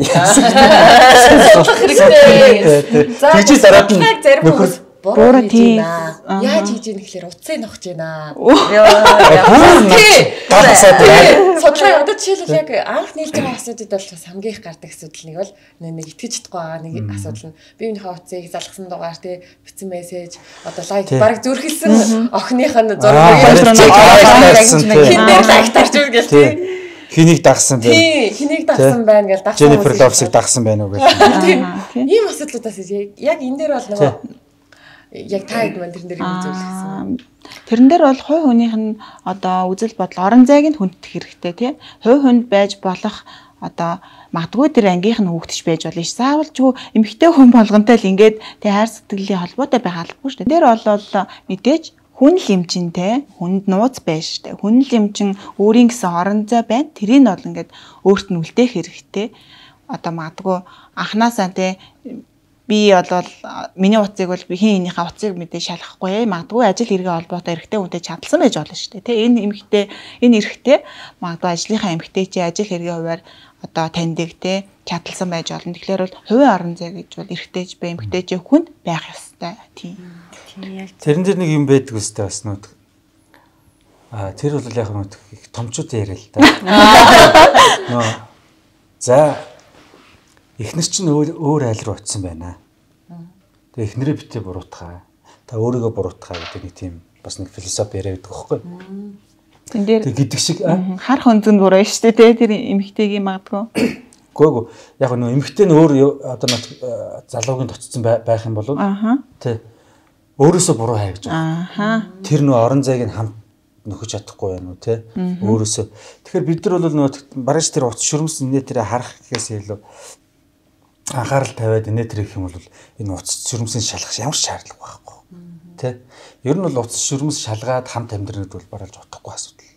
тэгж дараад нь нөхөр буруу хийж байна. Яаж хийж ийм гэхээр утсыг нохож байна. Судлаа одоо жишээлбэл яг анх нийлж байгаа асуудууд бол бас хамгийн их гардаг асуудал нэг бол нэг итгэж чадахгүй байгаа нэг асуудал нь биеийнхээ утсыг залгасан дугаар тий бичсэн мессеж одоо лайк бараг зүрхэлсэн охиных нь зургийг хинээр лайктарч үгэл тий хэнийг дагсан бэ? Тий, хэнийг дагсан байна гэж дагсан. Jennifer Lopez-ыг дагсан байна уу гэж. Ийм асуудлуудаас яг энэ дээр бол нөгөө яг таад мань тэрэн дээр юм зүйлсэн. Тэрэн дээр бол хувь хүнийх нь одоо үзэл бодол орон зайг нь хүндэх хэрэгтэй тий. Хувь хүнд байж болох одоо магадгүй тэр ангийнх нь хүүхдч байж болно ш. Заавал ч эмэгтэй хүн болгонтэй л ингээд тий хайр сэтгэлийн холбоотой байх албагүй ш. Тэр бол мэдээж хүн л эмчинтэй хүнд нууц байж штэ. Хүн л эмчин өөрийн гэсэн орон зай байна. Тэрийг нь бол ингээд өөрт нь үлдээх хэрэгтэй. Одоо магадгүй анханасаа тий би бол миний утсыг бол хин энийхээ утсыг мэдээ шалгахгүй магадгүй ажил хэрэг холбоотой эрэгтэй хүнтэй чадсан байж болно шүү дээ. Тэ энэ эмэгтэй энэ эрэгтэй магадгүй ажлынхаа эмэгтэй чи ажил хэргийн хувьар одоо таньдаг те чадсан байж болно. Тэгэхээр бол хувийн орон зай гэж бол эрэгтэйч бэ эмэгтэйч хүнд байх ёстой. Тийм. Тэрэн дээр нэг юм байдаг үстэй бас нүд. А тэр бол яг нүд их томчууд яриа л да. Нөө. За эхнэр чинь өөр өөр айл руу очисон байна. Тэгээ эхнэрээ битээ буруутгаа. Та өөрийгөө буруутгаа гэдэг нэг тийм бас нэг философи яриад байгаа байхгүй. Тэн дээр тэг гэдэг шиг харах өнцөнд буруу шүү дээ тэр эмэгтэйгийн магадгүй. Гүйгүй яг нөө эмэгтэй нь өөр одоо нэг залуугийн тоцсон байх юм бол тий өөрөөсөө буруу хай гэж байна. Тэр нөө орон зайг нь хамт нөхөж чадахгүй байна уу тий өөрөөсөө. Тэгэхээр бид нар бол нөө бараж тэр утас шүрмс нэ тэр харах гэхээс илүү анхаарал тавиад инээ тэр их юм бол энэ утас шүрмсийг шалгах ямар ч шаардлага байхгүй. Тэ? Ер нь бол утас шүрмс шалгаад хамт амьдрнэд бол баралж утахгүй асуудал.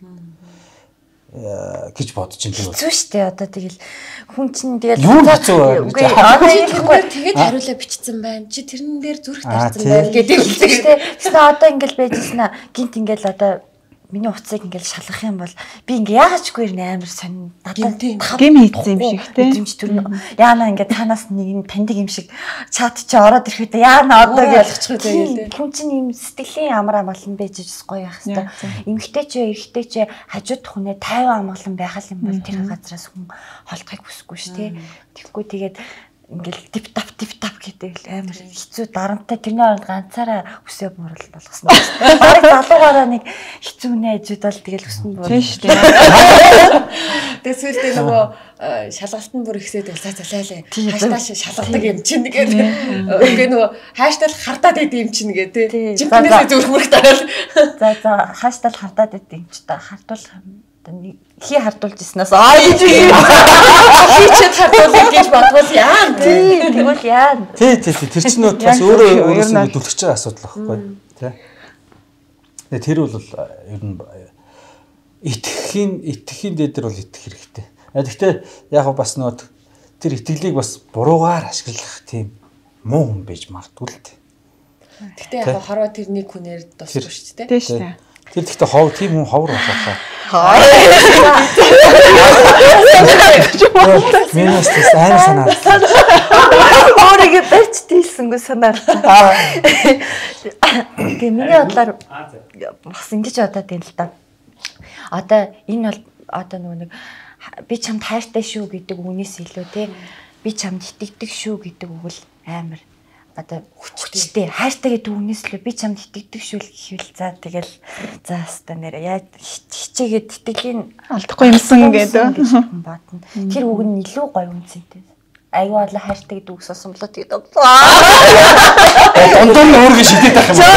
гэж бодож юм би бол. Зүг штэ одоо тэгэл хүн чинь тэгэл үгүй одоо энэ тэгээд хариулаа бичсэн байна. Чи тэрэн дээр зүрх тарьсан байна гэдэг юм штэ. Тэгсэн одоо ингээл байжсэн аа гинт ингээл одоо миний уцыг ингээл шалгах юм бол би ингээ яагачгүй нэ амар сонь надад гим хийсэн юм шиг те гимч түр яана ингээ танаас нэг нь таньдаг юм шиг чат чи ороод ирэхэд яана одоо ялгчихгүй тэгээд хүн чинь юм сэтгэлийн амар амгалан байж гоё яах хэвээр эмгтэй ч эрэгтэй ч хажууд хүнээ тайван амгалан байх юм бол тэр газраас хүн холдохыг хүсэхгүй ш те тэгэхгүй тэгээд ингээл дип тап дип тап гэдэг л амар хэцүү дарамттай тэрний оронд ганцаараа үсээ буурал болгосон. Бараг залуугаараа нэг хэцүү найзууд бол тэгэл өснө буурал. Тийм шүү дээ. Тэгээ сүүлдээ нөгөө шалгалтанд бүр ихсээд за залайлаа. Хаштаг шалгадаг юм чинь гэдэг. Ингээ нөгөө хаштаг хардаад идэв юм чинь гэдэг. Жинхэнэсээ зүрх мөрөх дараал. За за хаштаг хардаад идэв юм чи та хардуул хий хардуулж ирснээс аа ийж хийчихэд хардуулах гэж бодвол яа тий тэгвэл яа тий тий тэр чинь бас өөрөө өөрөөсөө дүлгэж байгаа асуудал байхгүй тий тэгээ тэр бол ер нь итгэхийн итгэхийн дээр бол итгэх хэрэгтэй. Гэхдээ яг бас нөө тэр итгэлийг бас буруугаар ашиглах тийм муу хүн байж магадгүй л тий. Гэхдээ яг хорвоо тэр нэг хүнээр тусах шүү дээ тий шүү дээ. Тэр гэхдээ хов тийм хүн ховор болохоо. Минус сайн санаа. Өөрийгөө барьж дийлсэнгүй санаа. Гэ миний бодлоор бас ингэж бодоод юм л да. Одоо энэ бол одоо нөгөө нэг би чамд хайртай шүү гэдэг үгнээс илүү те би чамд итгэдэг шүү гэдэг үг л амар одоо хүчтэй хайртай гэдэг үгнээс л би чамд итгэдэг шүү л гэхвэл за тэгэл за хаста нэр яаж хичээгээд итгэлийн алдахгүй юмсан гэдэг бодно. Тэр үг нь илүү гоё үнцэнтэй. Айгуу бол хайртай гэдэг үг сонсон болоо тэгээд ондоо өөргөө шидэт байх юм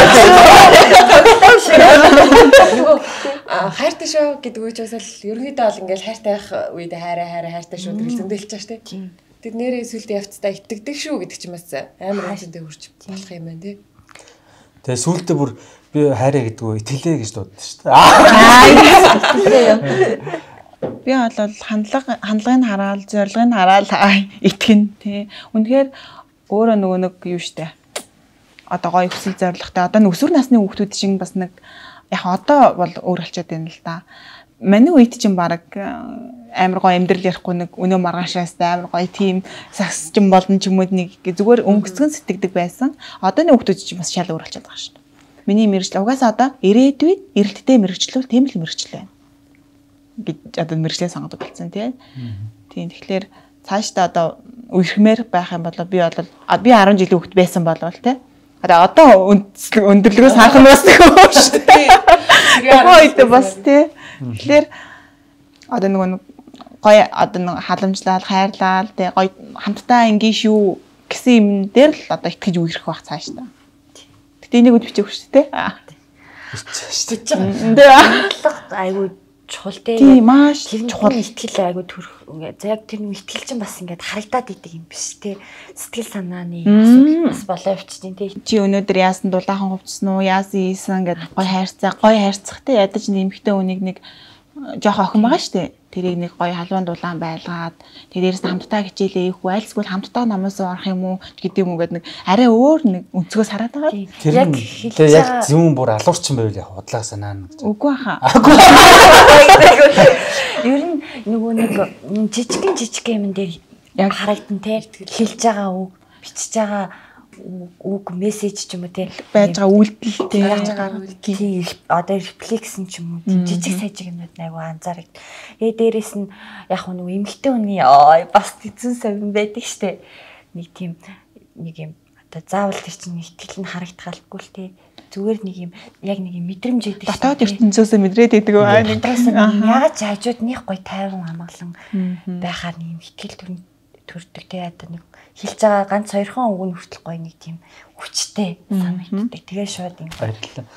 байна. Хайртай шүү гэдэг үг ч бас л ерөнхийдөө бол ингээл хайртай байх үед хайраа хайраа хайртай шүү гэж зөндөлж байгаа шүү дээ. Тэр нэрээ сүлдээ явцдаа итгэдэг шүү гэдэг ч юм бас амар үнцэнтэй хүрч болох юм байна тий. Тэгээ сүлдээ бүр би хайраа гэдэг үг итгэлээ гэж дуудсан шүү дээ. Би бол хандлага хандлагыг хараад, зорилгыг хараад итгэн тий. Үнэхээр өөрөө нөгөө нэг юу штэ. Одоо гоё хүсэл зорилготой. Одоо өсвөр насны хүүхдүүд чинь бас нэг яг одоо бол өөр болчиход байна л да. Манай үед чинь баг амар гоё амьдрал ярихгүй нэг өнөө маргаашаас амар гоё тийм сагсчин болон ч юм уу нэг зүгээр өнгөцгөн сэтгэдэг байсан. Одооны хүүхдүүд чинь бас шал өөр болчиход байгаа шүү дээ. Миний мэрэгжил угаасаа одоо ирээдүйд эрэлттэй мэрэгчлүүл тийм л мэрэгжил байна. Гэж одоо мэрэгчлээ сонгодог болсон тийм. Тийм тэгэхээр цаашдаа одоо үерхмээр байх юм бол би бол би арван жилийн хүүхэд байсан болвол тийм. Одоо өндөрлөгөөс хаах нь бас нөгөө шүү дээ. Тэгээд бас тийм. Тэгэхээр одоо нөгөө гоё одоо нэг халамжлал, хайрлал, тий гоё хамтдаа ингийн шүү гэсэн юм дээр л одоо итгэж үерх байх цааш та. Гэтэ энийг үд бичих шүү дээ. Бичиж байгаа. Хандлага айгүй чухал тий. Тийм маш чухал. Итгэл айгүй төрөх ингээд яг тэр нэг итгэл чинь бас ингээд харагдаад идэг юм биш тий. Сэтгэл санааны бас болоо явчихтiin тий. Чи өнөөдөр яасан дулаахан хувцсан уу, яасан ийсэн ингээд гоё хайрцаа, гоё хайрцах тий ядаж нэмхтэй үнийг нэг жоох охин байгаа штэ. Тэрийг нэг гоё халуун дулаан байлгаад тэрээс хамтдаа хичээлээ ийх үү айлсгүй хамтдаа намаас орох юм уу гэдэг юм уу гэдэг нэг арай өөр нэг өнцгөөс хараад байгаа. Яг тэгээ яг зүүн бүр алуурчин байвал яг худлаа санаана гэж. Үгүй хаа. Ер нь нөгөө нэг жижигэн жижигэн юм дээр яг харагдан те хэлж байгаа үг бичиж байгаа үг мессеж ч юм уу те байж байгаа үйлдэлтэй яаж байгаа тийм одоо рефлекс ч юм уу жижиг сажиг юмнууд айгу анзаардаг. Тэгээ дээрэс нь яг нэг эмэгтэй хүний бас эзэн совин байдаг штэ. Нэг тийм нэг юм одоо заавал тэр чинь итгэл нь харагдахалгүй л те. Зүгээр нэг юм яг нэг юм мэдрэмж өгдөг. Дотоод ертөнцөөсөө мэдрээд идэг баа нэг яг хажууд нэг гоё тайван амгалан байхаар нэг итгэл төрн төрдөг те одоо нэг хэлж байгаа ганц хоёрхан үг нь хүртэл гоё нэг тийм хүчтэй санагддаг. Тэгээ шууд ингэ баярлалаа.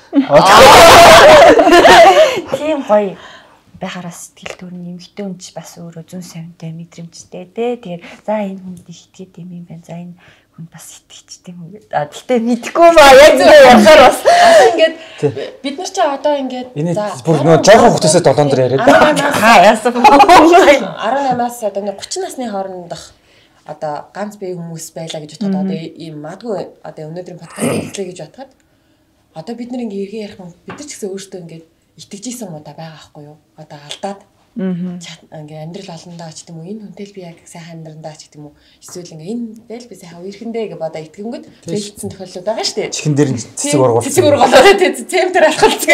Тийм гоё байхаараа сэтгэл төрний эмэгтэй хүн ч бас өөрөө зүүн савинтай мэдрэмжтэй те. Тэгэхээр за энэ хүнд итгэдэг юм юм байна. За энэ хүн бас итгэжтэй хүн гэдэг. А тэгтээ мэдгүй маа яг ингэ ярахаар бас ингээд бид нар ч одоо ингээд за бүр нөө жоохон хүмүүсээ долоон дээр яриад хаа яасан арван наймаас одоо нэг гучин насны хоорондох одоо ганц бие хүмүүс байлаа гэж бодоход одоо ийм магадгүй одоо өнөөдрийн подкаст хэллээ гэж бодоход одоо бид нар ингээ эргээ ярих юм бид нар ч гэсэн өөртөө ингээ итгэжсэн удаа байгаа байхгүй юу одоо алдаад ингээ амьдрал олондоо ч гэдэг юм уу энэ хүнтэй би яг сайхан амьдрандаа ч гэдэг юм уу эсвэл ингээ энэ дээл би сайхан үерхэндээ гэж бодоо итгэнгөд хэлсэн тохиолдлууд байгаа шүү дээ чихэн дээр нь цэцэг ургуул цэцэг ургуулаад цемтер алхалцгаа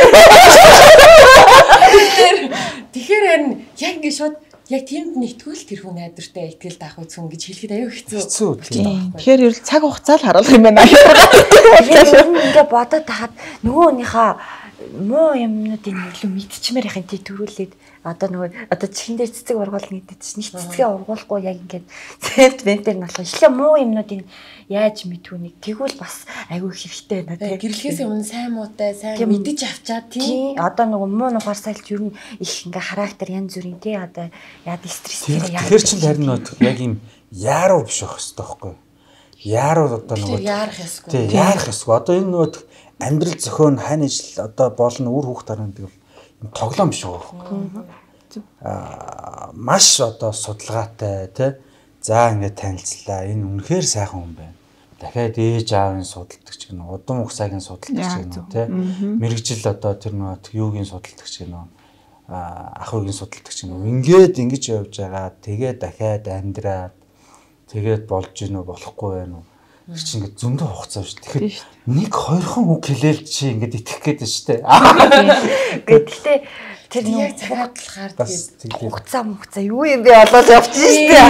тэгэхээр харин яг ингээ шууд яг тиймд нэгтгүүл тэр хүн найдвартай итгэл даах үс хүн гэж хэлэхэд аюу хэцүү. Тэгэхээр ер нь цаг хугацаа л харуулах юм байна. Ингээ бодоод тахад нөгөөнийхөө муу юмнуудыг илүү мэдчмээр яхин тий төрүүлээд одоо нөгөө одоо чихэн дээр цэцэг ургуулна гэдэг чинь цэцгээ ургуулахгүй яг ингээд цемт вентер налах эхлээ муу юмнуудыг яаж мэдвүү нэг тэгвэл бас аюу хэрэгтэй байна тий гэрлэхээс өмнө сайн муутай сайн мэдэж авчаад тий одоо нөгөө муу нухаар сайлж ер нь их ингээ характер янз бүрийн тий одоо яад стресс тэр яа тэр чинь харин нөгөө яг юм яаруу биш байх хэрэгтэй байхгүй яаруу одоо нөгөө яарах ёсгүй тий яарах ёсгүй одоо энэ нөгөө амьдрал зохион хань ижил одоо болно үр хүүхд тарна гэдэг тоглоом биш байгаа. Аа маш одоо судалгаатай тий. За ингээд танилцлаа. Энэ үнэхээр сайхан хүн байна. Дахиад ээж аавын судалдаг ч гэнэ, удам ухсаагийн судалдаг ч гэнэ тий. Мэргэжил одоо тэр нөгөө юугийн судалдаг ч гэнэ. Аа ах үгийн судалдаг ч гэнэ. Ингээд ингэж явж байгаа. Тэгээд дахиад амьдраад тэгээд болж гинөө болохгүй байна уу? Тэр чинь ингээд зөндөө хугацаа шүү. Тэгэхээр нэг хоёрхан үг хэлээл чи ингээд итгэх гээд байна шүү дээ. Гэхдээ тэр яг цагаатлахаар тэгээд хугацаа хугацаа юу юм бэ болоод явчих шүү дээ.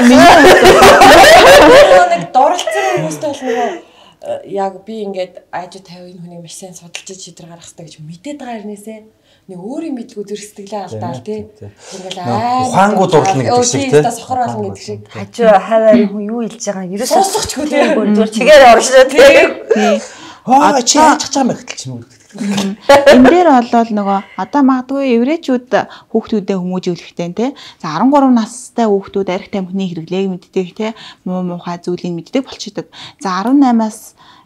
Нэг дурлцсан хүмүүстэй бол нөгөө яг би ингээд айж тавь энэ хүнийг маш сайн судалж шийдвэр гаргах хэрэгтэй гэж мэдээд байгаа хэрнээсээ нэг өөрийн мэдгүй зүрх сэтгэлээ алдаал тий. Ингээл аа ухаангууд дурлна гэдэг шиг тий. Сохор болно гэдэг шиг. Хажуу хаваар хүн юу хэлж байгаа юм ерөөсөө сонсох ч хөлөө зүгээр чигээр оршоо тий. Аа чи яаж чаж байгаа юм хэлчих юм уу? Энэ дээр болол нөгөө одоо магадгүй еврейчүүд хүүхдүүдэд хүмүүжүүлэхтэй тий. За арван гурав настай хүүхдүүд арх тамхины хэрэглээг мэддэг тий. Муу муухай зүйлийг мэддэг болчихдог. За арван наймаас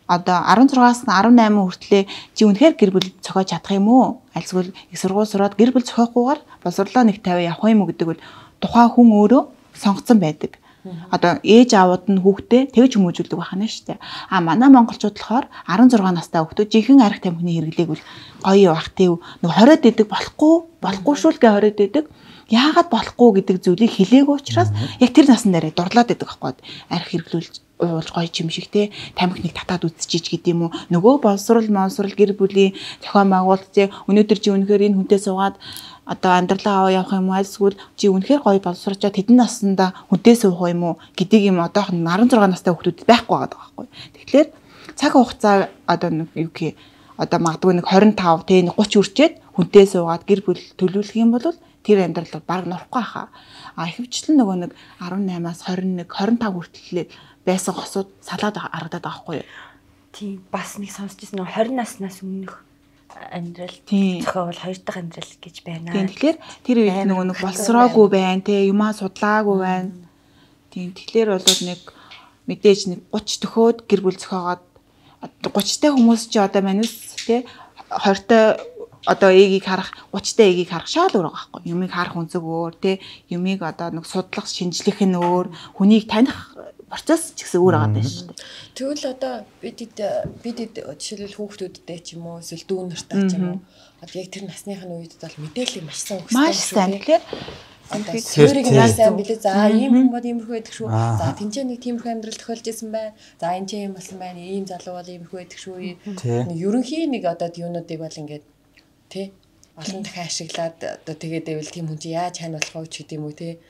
одоо арван зургаас арван найман хүртлээ чи үнэхээр гэр бүл зохиож чадах юм уу? Альсгүй их сургууль сураад гэр бүл зохиохгүйгээр боловсролоо нэг тавиа явах юм уу гэдэг бол тухайн хүн өөрөө сонгоцсон байдаг. Одоо ээж аавууд нь хүүхдээ тэгж хүмүүжүүлдэг байхна шүү дээ. А манай монголчууд болохоор арван зургаан настай хүүхдүүд жинхэнэ арга тамхины хэрэглээг бол гоё явах тийм нэг хориод идэг болохгүй болохгүй шүүлгээ хориод идэг. Яагаад болохгүй гэдэг зүйлийг хэлээгүй учраас яг тэр насн дээрээ дурлаад идэг байхгүй. Арх хэрэглүүлж уулж гоё юм шиг те тамхиныг татаад үтсчиж гэдэг юм уу. Нөгөө боловсрал монсрал гэр бүлийн зохион байгуулалт те өнөөдөр чи үнэхээр энэ хүнтэй суугаад одоо амьдралаа аваа явах юм уу альсгүй чи үнэхээр гоё боловсрчаад хэдэн наснда хүнтэй суух юм уу гэдэг юм одоохон арван зургаан настай хүүхдүүд байхгүй байгаа байхгүй. Тэгэхээр цаг хугацаа одоо нэг юу гэх одоо магадгүй нэг двадцать пять те нэг тридцать үрчээд хүнтэй суугаад гэр бүл төлөвлөх юм бол тэр амьдрал баг норохгүй хаа. А ихэвчлэн нөгөө нэг десембераас двадцать нэг двадцать пять хүртэл байсан хосууд салаад харагдаад байгаа байхгүй юу? Тийм бас нэг сонсч ирсэн нөгөө двадцать наснаас өмнөх амьдрал зохиол хоёр дахь амьдрал гэж байна. Тийм тэгэхээр тэр үед нөгөө нэг болсроогүй байна те юмаа судлаагүй байна. Тийм тэгэхээр бол нэг мэдээж нэг тридцать төхөөд гэр бүл зохиогоод тридцаттай хүмүүс чи одоо манус те двадцать одоо эгийг харах тридцаттай эгийг харах шал өөр байгаа байхгүй. Юмыг харах үнцэг өөр те юмыг одоо нэг судлах шинжлэх нь өөр хүнийг таних процесс ч гэсэн өөр байгаа даа шүү дээ. Тэгвэл одоо бид бид жишээлбэл хүүхдүүдтэй ч юм уу эсвэл дүү нартай ч юм уу одоо яг тэр насныхын үед бол мэдээлэл маш сайн өгсөн. Маш сайн. Тэгэхээр одоо өөрийг маш сайн билээ. За ийм хүн бод иймэрхүү байдаг шүү. За тэнцээ нэг тиймэрхүү амьдрал тохиолж исэн байна. За энэ ч юм болсон байна. Ийм залуу бол иймэрхүү байдаг шүү. Нэг ерөнхий нэг одоо юунуудыг бол ингээд тий олон дахин ашиглаад одоо тэгээд байвал тийм хүн чи яаж хань болох вэ ч гэдэм үү те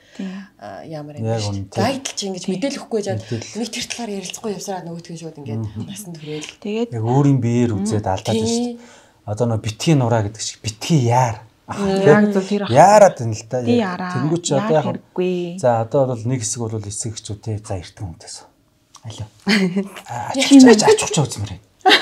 ямар юм бэ гайдл чи ингэж мэдээлэл өгөхгүй жаад нэг тэр талаар ярилцахгүй явсараа нөгөөтгөн шууд ингээд насанд хүрээл тэгээд яг өөрийн биеэр үзээд алдаад байна шүү дээ. Одоо нөө битгий нураа гэдэг шиг битгий яар яг зөв тэр яарад байна л да. Тэнгүүч одоо яг за одоо бол нэг хэсэг бол эсэг хэчүү те за эртхэн хүнтэйс алуу ачиж ачиж үзмэр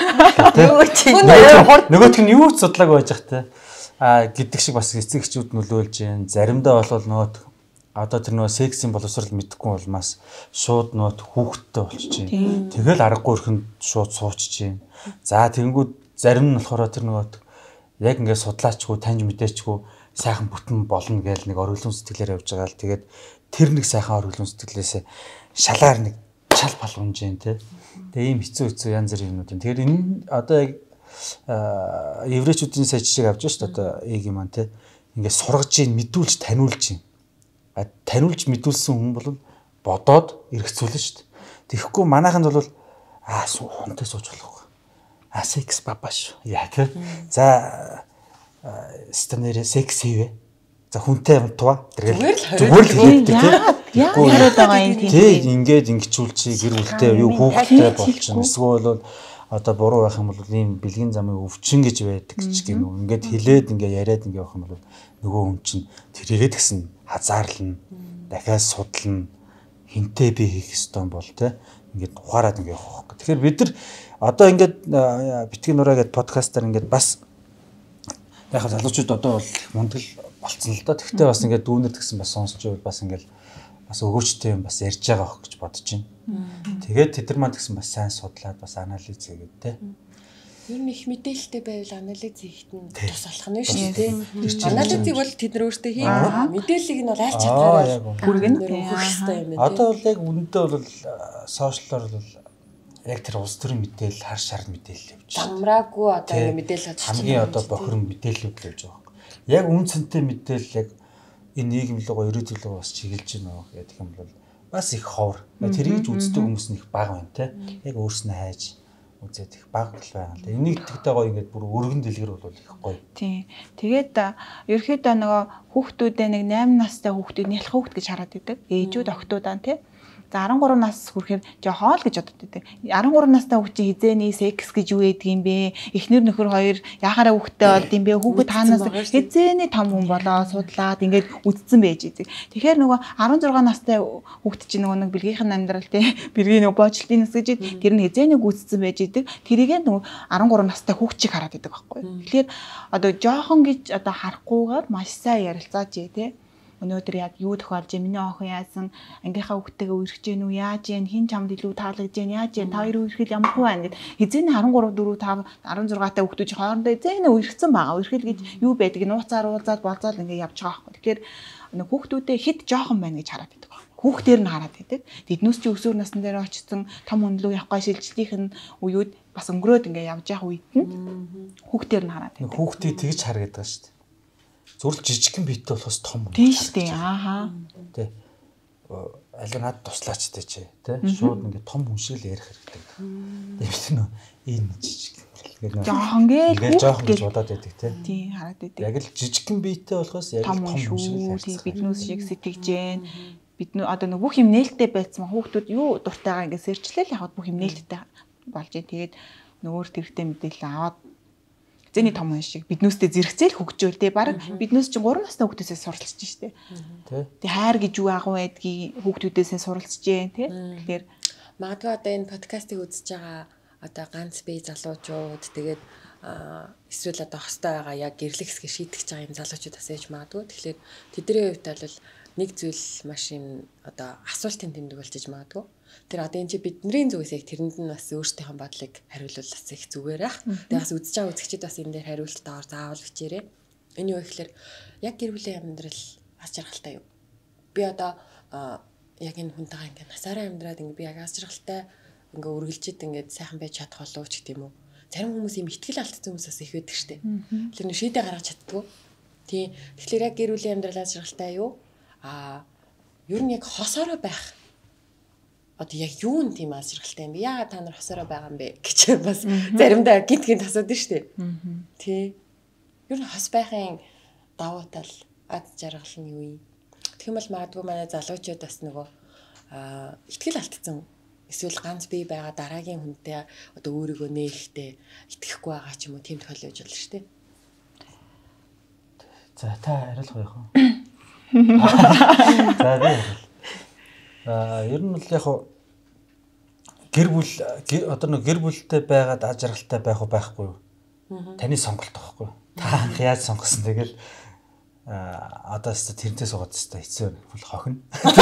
нөгөөтг нь юу ч судлаагүй байж хат те а гэдэг шиг бас эцэг эхчүүд нөлөөлж जैन заримдаа бол нөт одоо тэр нөө сексийн боловсрал мэдэхгүй болмаас шууд нөт хүүхдтэй болчих чинь тэгэл аргагүй өрхөнд шууд суучих чинь за тэгэнгүүт зарим нь болохоор тэр нөт яг ингээд судлаачгүй таньж мэдээчгүй сайхан бүтэн болно гэж нэг ориглон сэтгэлээр явж байгаа л тэгээд тэр нэг сайхан ориглон сэтгэлээсээ шалаар нэг чал пал унж जैन те тэгээ ийм хэцүү хэцүү янз бүрийн юмнууд. Тэгэхээр энэ одоо яг еврейчүүдийн сая жишээг авч шүү дээ одоо эг юм аа те ингээд сургаж ийн мэдүүлж таниулж ийн а таниулж мэдүүлсэн хүн бол бодоод эргэцүүлнэ шүү дээ. Тэгэхгүй манайханд бол аа хунтай сууж болохгүй а секс бабаш яа те за станерэ секс хийвэ за хүнтэй унтва тэргээл зүгээр л хийдэг те яа яриад байгаа юм тийм те ингээд ингэчүүлчи гэр бүлтэй юу хүүхдтэй болчихно эсвэл бол одоо буруу байх юм бол ийм бэлгийн замын өвчин гэж байдаг ч гэнэ үү. Ингээд хилээд ингээ яриад ингээ явах юм бол нөгөө хүн чинь тэрийгээ тэгсэн хазаарлна. Дахиад судлна. Хинтээ би хийх ёстой бол те. Ингээд ухаарад ингээ явах. Тэгэхээр бид нар одоо ингээд битгий нураа гэдэг подкастаар ингээд бас яг залуучууд одоо бол мундаг болцсон л доо. Тэгтээ бас ингээд дүүнэр тэгсэн бас сонсч байвал бас ингээд бас өгөөчтэй юм бас ярьж байгаа хөх гэж бодож байна. Тэгээд тэд нар маань гэсэн бас сайн судлаад бас анализ хийгээд те. Ер нь их мэдээлэлтэй байвал анализ хийхэд нь тус болох нь шүү дээ. Анализыг бол тэд нар өөртөө хийн. Мэдээллийг нь бол аль чадгаараа хүргэн өгөх хэрэгтэй юм байна. Одоо бол яг үнэндээ бол сошиаллоор бол яг тэр улс төрийн мэдээлэл хар шар мэдээлэл явж байна. Дамраагүй одоо ингэ мэдээлэл авч хамгийн одоо бохирон мэдээлэлүүд л явж байгаа юм. Яг үнцэнтэй мэдээлэл яг энэ нийгэм рүү ирээдүйн бас чиглэж байна гэх юм бол бас их ховор. Тэрийг ч үздэг хүмүүс нь их бага байна те. Яг өөрснөө хайж үзээд их бага л байгаа л да. Энийг тэгтэй гоё ингээд бүр өргөн дэлгэр бол их гоё. Тийм. Тэгээд ерөөхдөө нөгөө хүүхдүүдээ нэг восемь настай хүүхдүүд нялх хүүхд гэж хараад идэг. Ээжүүд охтуудаа те. За десять три нас хүрэхээр жоохон л гэж бодод байдаг. десять три настай хүүхд хизээний секс гэж юу гэдэг юм бэ? Эхнэр нөхөр хоёр яхаараа хүүхдтэй болд юм бэ? Хүүхэд таанаас хизээний том хүн болоо судлаад ингээд үдцсэн байж идэг. Тэгэхээр нөгөө16 настай хүүхд чинь нөгөө нэг бэлгийнхэн амьдрал те бэлгийн нөгөө боочлтын нас гэж тэр нь хизээний үдцсэн байж идэг. Тэрийг нөгөө десять три настай хүүхд чиг хараад идэг байхгүй юу? Тэгэхээр одоо жоохон гэж одоо харахгүйгээр маш сайн ярилцаач те. өнөөдөр яг юу тохиолж байна? Миний охин яасан? Ангийнхаа хүүхдтэйгээ үерхэж гин үү? Яаж гин? Хин чамд илүү таалагдж гин? Яаж гин? Та хоёр үерхэл ямар хөө байна гэд хизээний13 4 5 16 та хүүхдүүд хоорондоо эзэн үерхсэн байгаа. Үерхэл гэж юу байдаг? Нууцаар уулзаад болзоод ингээд явж байгаа байхгүй. Тэгэхээр хүүхдүүдээ хэд жоохон байна гэж хараад байдаг. Хүүхдээр нь хараад байдаг. Тэднээс чи өсвөр насны дээр очсон том хүнлүү явахгүй шилжилтийнх нь үеуд бас өнгөрөөд ингээ явж явах үед нь хүүхдээр нь хараад байдаг. Хүүхдийг тэгж хараад байгаа шүү дээ. Зүрл жижигхэн биеттэй болохоос том. Тийм шүү дээ. Ааха. Тэ. Аль над туслаач тэ чи. Тэ. Шууд ингээ том хүн шиг л ярих хэрэгтэй. Тэгээд нөө энэ жижиг. Жохон гээл жоохон гэж бодоод байдаг тэ. Тийм хараад байдаг. Яг л жижигхэн биеттэй болохоос яг том хүн шиг биднээс шиг сэтгэж जैन. Бид нөө одоо нэг бүх юм нээлттэй байсан хүүхдүүд юу дуртайгаа ингээд сэрчлээл яваад бүх юм нээлттэй болж ий. Тэгээд нөгөө тэрхтээ мэдээлэл аваад зэний том хүн шиг биднөөсөө зэрэгцээл хөгжөөл тэ баг биднөөс чинь гурван настай хүүхдээсээ суралцж штэ. Тэ. Тэг хайр гэж юу агуу байдгийг хүүхдүүдээсээ суралцж जैन тэ. Тэгэхээр магадгүй одоо энэ подкастыг үзэж байгаа одоо ганц бие залуучууд тэгээд эсвэл одоо хостой байгаа яг гэрлэх хэсгээ шийтгэж байгаа юм залуучуудаас ээж магадгүй. Тэгэхээр тэдний хувьд бол нэг зүйл маш юм одоо асуултын тэмдэг болчих магадгүй. Тэр одоо энэ чи бидний зүгээс яг тэрэнд нь бас өөрсдийнхөө бодлыг хариулвал бас их зүгээр ах. Тэгээ бас үзэж байгаа үзэгчид бас энэ дээр хариулт доор заавал бичээрэй. Энэ юу гэхээр яг гэр бүлийн амьдрал аз жаргалтай юу? Би одоо яг энэ хүнтэйгээ ингээ насаараа амьдраад ингээ би яг аз жаргалтай ингээ үргэлжид ингээ сайхан байж чадах болов ч гэдэм үү. Зарим хүмүүс юм итгэл алдсан хүмүүсээс их байдаг штэ. Тэр нэг шийдэ гаргаж чаддгүй. Тийм. Тэгэхээр яг гэр бүлийн амьдрал аз жаргалтай юу? А ер нь яг хосороо байх. Одоо яг юу нь тийм аз жаргалтай юм бэ? Яа та нар хосороо байгаа юм бэ гэж бас заримдаа гинт гинт асуудаг шүү дээ. Тий. Ер нь хос байхын давуу тал аз жаргал нь юу юм? Тэгэх юм бол магадгүй манай залуучууд бас нөгөө а итгэл алдсан. Эсвэл ганц бие байгаа дараагийн хүнтэй одоо өөрийгөө нээлттэй итгэхгүй байгаа ч юм уу тийм тохиол явж болно шүү дээ. За та хариулах яах вэ? За би аа ер нь л яг гэр бүл одоо нэг гэр бүлтэй байгаад аз жаргалтай байх уу байхгүй юу? Таны сонголт байхгүй юу? Та яаж сонгосон тэгэл аа одоо ч тэрнээ суугаад өстой хэцүү бол хохно.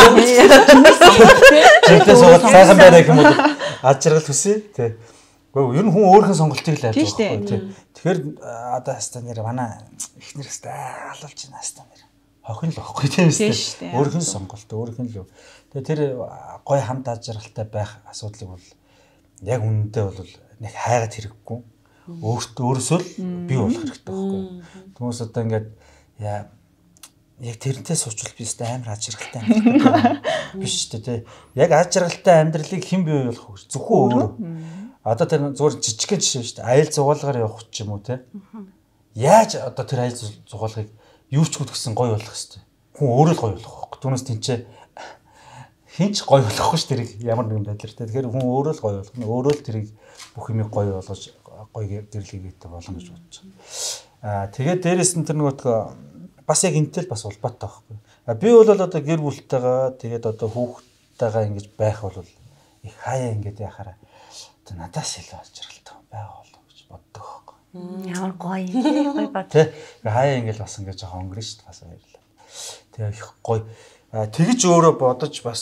Тэрнээ суугаад сайхан байна гэх юм уу? Аз жаргал хүсье тий. Гэхдээ ер нь хүн өөрийнхөө сонголтыг л хайж байгаа байхгүй тий. Тэгэхээр одоо хаста нэр манай эхнэр хаста алуулж байна хаста нэр. Хохин л байхгүй тийм үстэй. Өөрийнх нь сонголт, өөрийнх нь л. Тэгээ тэр гой хамт аз жаргалтай байх асуудлыг бол яг үнэндээ бол нэг хайгаад хэрэггүй. Өөртөө өөрөөсөө л бий болох хэрэгтэй байхгүй. Хүмүүс одоо ингээд яа яг тэрнтэй суучвал би өстой амар аз жаргалтай амьдрал биш шүү дээ. Яг аз жаргалтай амьдралыг хэн бий болох вэ? Зөвхөн өөрөө. Одоо тэр зүгээр жижигхэн жишээ шүү дээ. Аял зугаалгаар явах ч юм уу те. Яаж одоо тэр аял зугаалгыг юу ч гэдгсэн гоё болох хэвээр. Хүн өөрөө л гоё болох байхгүй. Түүнээс тэнцээ хинч гоё болохгүй ш тэрийг ямар нэгэн байдлаар те. Тэгэхээр хүн өөрөө л гоё болох нь өөрөө л тэрийг бүх юмыг гоё болгож гоё гэрлэгээтэй болно гэж бодож байна. Аа тэгээд дээрэс нь тэр нөгөө бас яг энтэй л бас улбаатай байхгүй. А би бол одоо гэр бүлтэйгээ тэгээд одоо хүүхдтэйгээ ингэж байх бол их хаяа ингэж яхаараа одоо надаас илүү аз жаргалтай байгаа болов гэж боддог байхгүй. Ямар гоё юм гоё бод. Тэ хаяа ингэж бас ингэж жоохон өнгөрөн шүү дээ бас баярлалаа. Тэгээ их гоё. Тэгж өөрөө бодож бас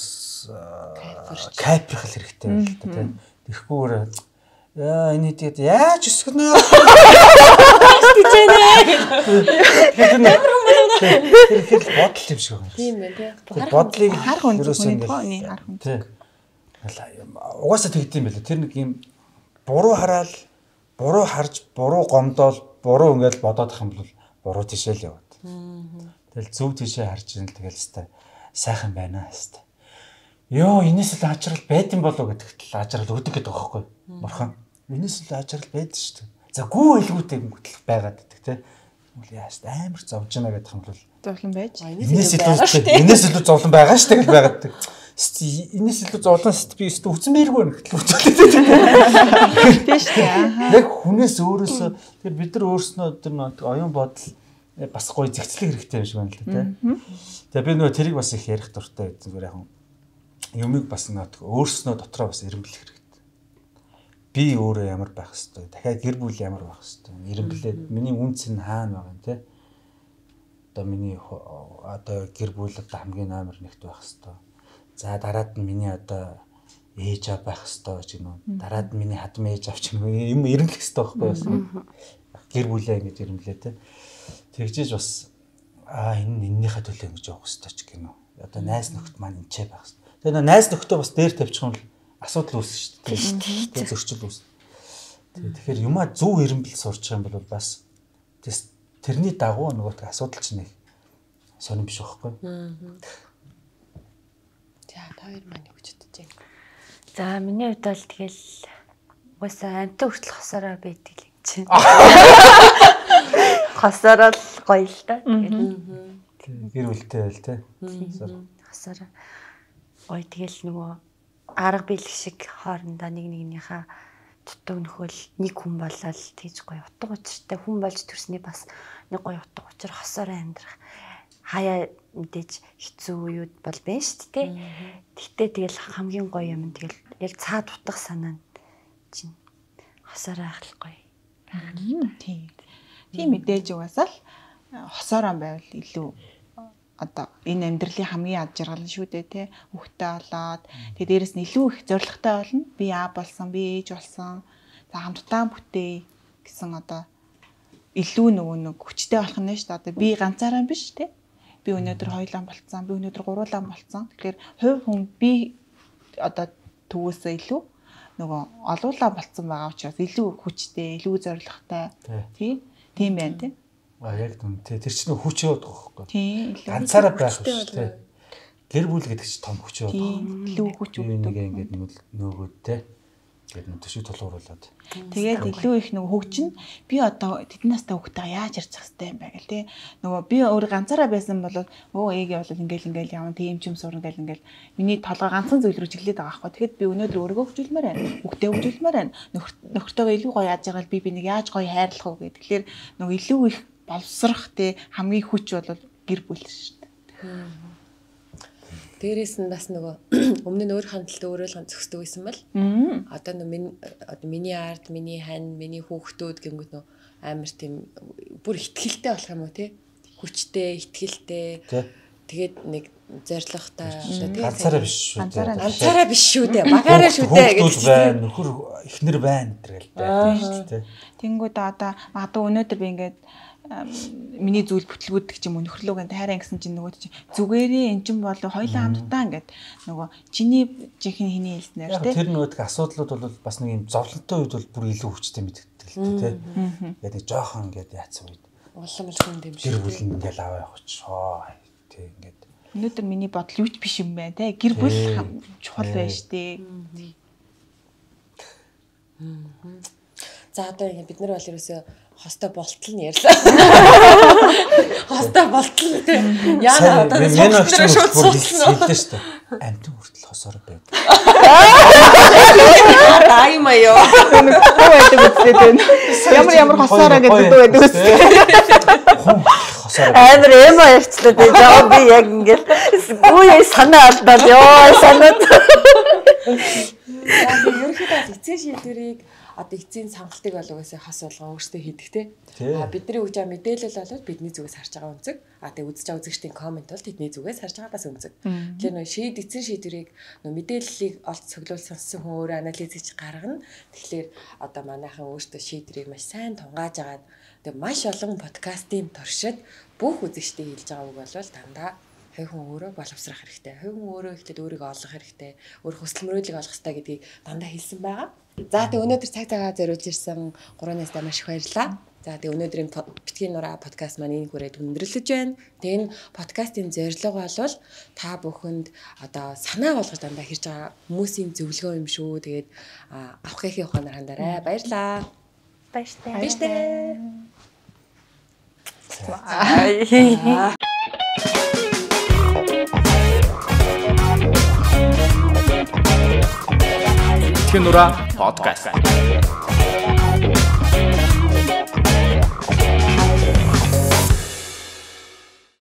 кайфрах хэрэгтэй байл л да тийм. Тэгэхгүйгээр яа энэ тэгээд яаж өсгөнө гэж байна. Тэр их бодол юм шиг байна. Тийм ээ тийм. Бодлыг харах хүн хүний харах хүн. Тийм. Угаасаа тэгдэм байлаа. Тэр нэг юм буруу хараал, буруу харж, буруу гомдоол, буруу ингээл бодоод ах юм бол буруу тишээ л яваад. Тэгэл зөв тишээ харж ин л тэгэл хэвээр сайхан байна хэвээр. Йоо, энэс л ажрал байдсан болов гэдэгт л ажрал өгдөг гэдэг байгаа байхгүй юу? Бурхан. Энэс л ажрал байдаг шүү дээ. За гүү илгүүтэй гүтэл байгаад байдаг те. Бол яаш амар зовж байна гэдэг юм бол зовлон байж. Энэс илүү энэс илүү зовлон байгаа шүү дээ байгаад. Энэс илүү зовлон би өстө үцэн бэргүй байна гэтэл үзүүлээд байдаг. Тийм шүү дээ. Яг хүнээс өөрөөсөө тэр бид нар өөрснөө тэр оюун бодол бас гоё зэгцлэх хэрэгтэй юм шиг байна л да те. Тэгээ би нөгөө тэрийг бас их ярих дуртай байсан зүгээр яг юмыг бас нөгөө өөрснөө дотроо бас эренблэх хэрэгтэй. Би өөрөө ямар байх хэвээр дахиад гэр бүл ямар байх хэвээр эренблээд миний үнц нь хаана байгаа юм те. одоо миний одоо гэр бүл одоо хамгийн номер нэгт байх хэвээр. За дараад нь миний одоо ээж аваа байх хэвээр ч юм уу. Дараад нь миний хадам ээж авч юм юм эренлэх хэвээр байхгүй юу? Гэр бүлээ ингэж ирэмлээ те. Тэгжиж бас аа энэ эннийхээ төлөө ингэж явах хэвээр ч гэнэ. Одоо найз нөхд маань энчээ байх хэвээр. Тэгээ нөө найз нөхдөө бас дээр тавьчих юм л асуудал үүснэ шүү дээ. Тэгээ зөрчил үүснэ. Тэгэхээр юмаа зөв эренбэл сурчих юм бол бас тэрний дагуу нөгөөт асуудал ч нэг сонирн биш байхгүй. За хоёр маань юу гэж бодож байна? За миний хувьд бол тэгэл уусаа амтан хүртэл хосороо байдаг юм чинь. Хосороо л гоё л та. Тэгээд гэр бүлтэй байл те. Хосороо гоё тэгэл нөгөө арга биелэх шиг хоорондоо нэг нэгнийхээ дутуу нөхөл нэг хүн болол тийж гоё утга учиртай хүн болж төрсний бас нэг гоё утга учир хосороо амьдрах хаяа мэдээж хэцүү үед бол байна шүү дээ. Тэгтээ тэгэл хамгийн гоё юм тэгэл яг цаад утга санаа чинь хосороо ах л гоё. Тийм. Тийм мэдээж угаасаа л хосороо байвал илүү одоо энэ амьдралын хамгийн ад жаргал нь шүү дээ тий. Хүүхдээ болоод тэгээ дээрэс нь илүү их зоригтой болно. Би аа болсон, би ээж болсон. За хамтдаа бүтээ гэсэн одоо илүү нөгөө нэг хүчтэй болох нь шүү дээ. Одоо би ганцаараа биш тий. Би өнөөдөр хоёулаа болцсон, би өнөөдөр гуруулаа болцсон. Тэгэхээр хувь хүн би одоо төвөөсөө илүү нөгөө олуулаа болцсон байгаа учраас илүү хүчтэй, илүү зоригтой тий. Тийм байна тий. А яг түн тий тэр чинь хүч яваад байгаа байхгүй. Тийм. Ганцаараа байх шүү дээ. Гэр бүл гэдэг чинь том хүч яваад байгаа. Илүү хүч өгдөг. Нэг ингэж нөгөөд тий. Гэт нэг төшөө тулгууруулаад. Тэгээд илүү их нөгөө хөгжин би одоо тэднээс та хөгтөө яаж ярьчих хэвтэй юм бэ гэл тий. Нөгөө би өөр ганцаараа байсан бол өө ээгээ бол ингээл ингээл явна тийм ч юм суурна гэл ингээл миний толгой ганцхан зүйл рүү чиглээд байгаа байхгүй. Тэгэхэд би өнөөдөр өөрийгөө хөгжүүлмээр байна. Хөгтөө хөгжүүлмээр байна. Нөхөртөөгөө илүү гоё яаж байгаа би би нэг яаж гоё хайрлах уу гэх. Тэгэхээр нөгөө илүү их боловсрох тий хамгийн хүч бол гэр бүл шүү дээ. Дээрээс нь бас нөгөө өмнө нь өөр хандлт өөрөө л зөксдөг байсан бол одоо нөгөө одоо миний ард, миний хань, миний хүүхдүүд гингүүд нөгөө амар тийм бүр ихтгэлтэй болох юм уу тий? Хүчтэй, ихтгэлтэй. Тэгээд нэг зоригтой одоо тий ганцаараа биш шүү дээ. Ганцаараа биш шүү дээ. Багаараа шүү дээ гэж байна. Нөхөр эхнэр байна гэдэг л дээ. Тэнгүүд одоо магадгүй өнөөдөр би ингээд миний зүйл бүтлгүүд гэж юм нөхрлөөг тайран гэсэн чинь нөгөө чи зүгээрээ эн чин болоо хоёлаа хамтдаа ингээд нөгөө чиний жинхэнэ хэний хэлснээр тий тэр нөгөө асуудлууд бол бас нэг юм зовлонтой үед бол бүр илүү хүчтэй мэддэг л тий яг нэг жоохон ингээд яатсан үед улам улам юм шиг гэр бүл ингээд аваа явах чоо тий ингээд өнөөдөр миний бодол юу ч биш юм байна тий гэр бүл чухал байна штэ. За одоо бид нар бол ерөөсөө хостой болтол нь ярьлаа. Хостой болтол тий. Яна одоо сонирхолтой шууд судалсан шүү дээ. Амтан хүртэл хосоор байдаг. Ай маяо. Байдаг үстэй дээ. Ямар ямар хосоороо гэдэг байдаг үстэй. Амар эмо ярьчлаа дээ. Жаа би яг ингээд гүйээ санаа алдаад ёо санаад. Яг ерөнхийдөө эцэг шийдвэрийг одоо эцсийн сонголтыг бол угаасаа хас болгон өөртөө хийдэг те. А бидний өгж байгаа мэдээлэл бол бидний зүгээс харж байгаа үнцэг. А тэгээ үзэж байгаа үзэгчдийн комент бол тэдний зүгээс харж байгаа бас үнцэг. Тэгэхээр нөө шийд эцсийн шийдвэрийг нөө мэдээллийг олж цоглуул сонссон хүн өөрөө анализ хийж гаргана. Тэгэхээр одоо манайхан өөртөө шийдвэрийг маш сайн тунгааж агаад тэгээ маш олон подкастын туршид бүх үзэгчдийн хэлж байгаа үг бол дандаа хувь хүн өөрөө боловсрох хэрэгтэй. Хувь хүн өөрөө ихлэд өөрийгөө олох хэрэгтэй. Өөр хүсэл мөрөөдлийг олох хэрэгтэй гэдгийг дандаа хэлсэн байгаа. За тэгээ өнөөдөр цаг цагаа зориулж ирсэн гурван нэстэ маш их баярлалаа. За тэгээ өнөөдрийн битгий нураа подкаст маань энэ хүрээд өндөрлөж байна. Тэгээ энэ подкастын зорилго бол та бүхэнд одоо санаа болгож дандаа хэрж байгаа хүмүүсийн зөвлөгөө юм шүү. Тэгээд авах гэхийн ухаанаар хандарай. Баярлалаа. Баяртай. Баяртай. Битгий нураа подкаст.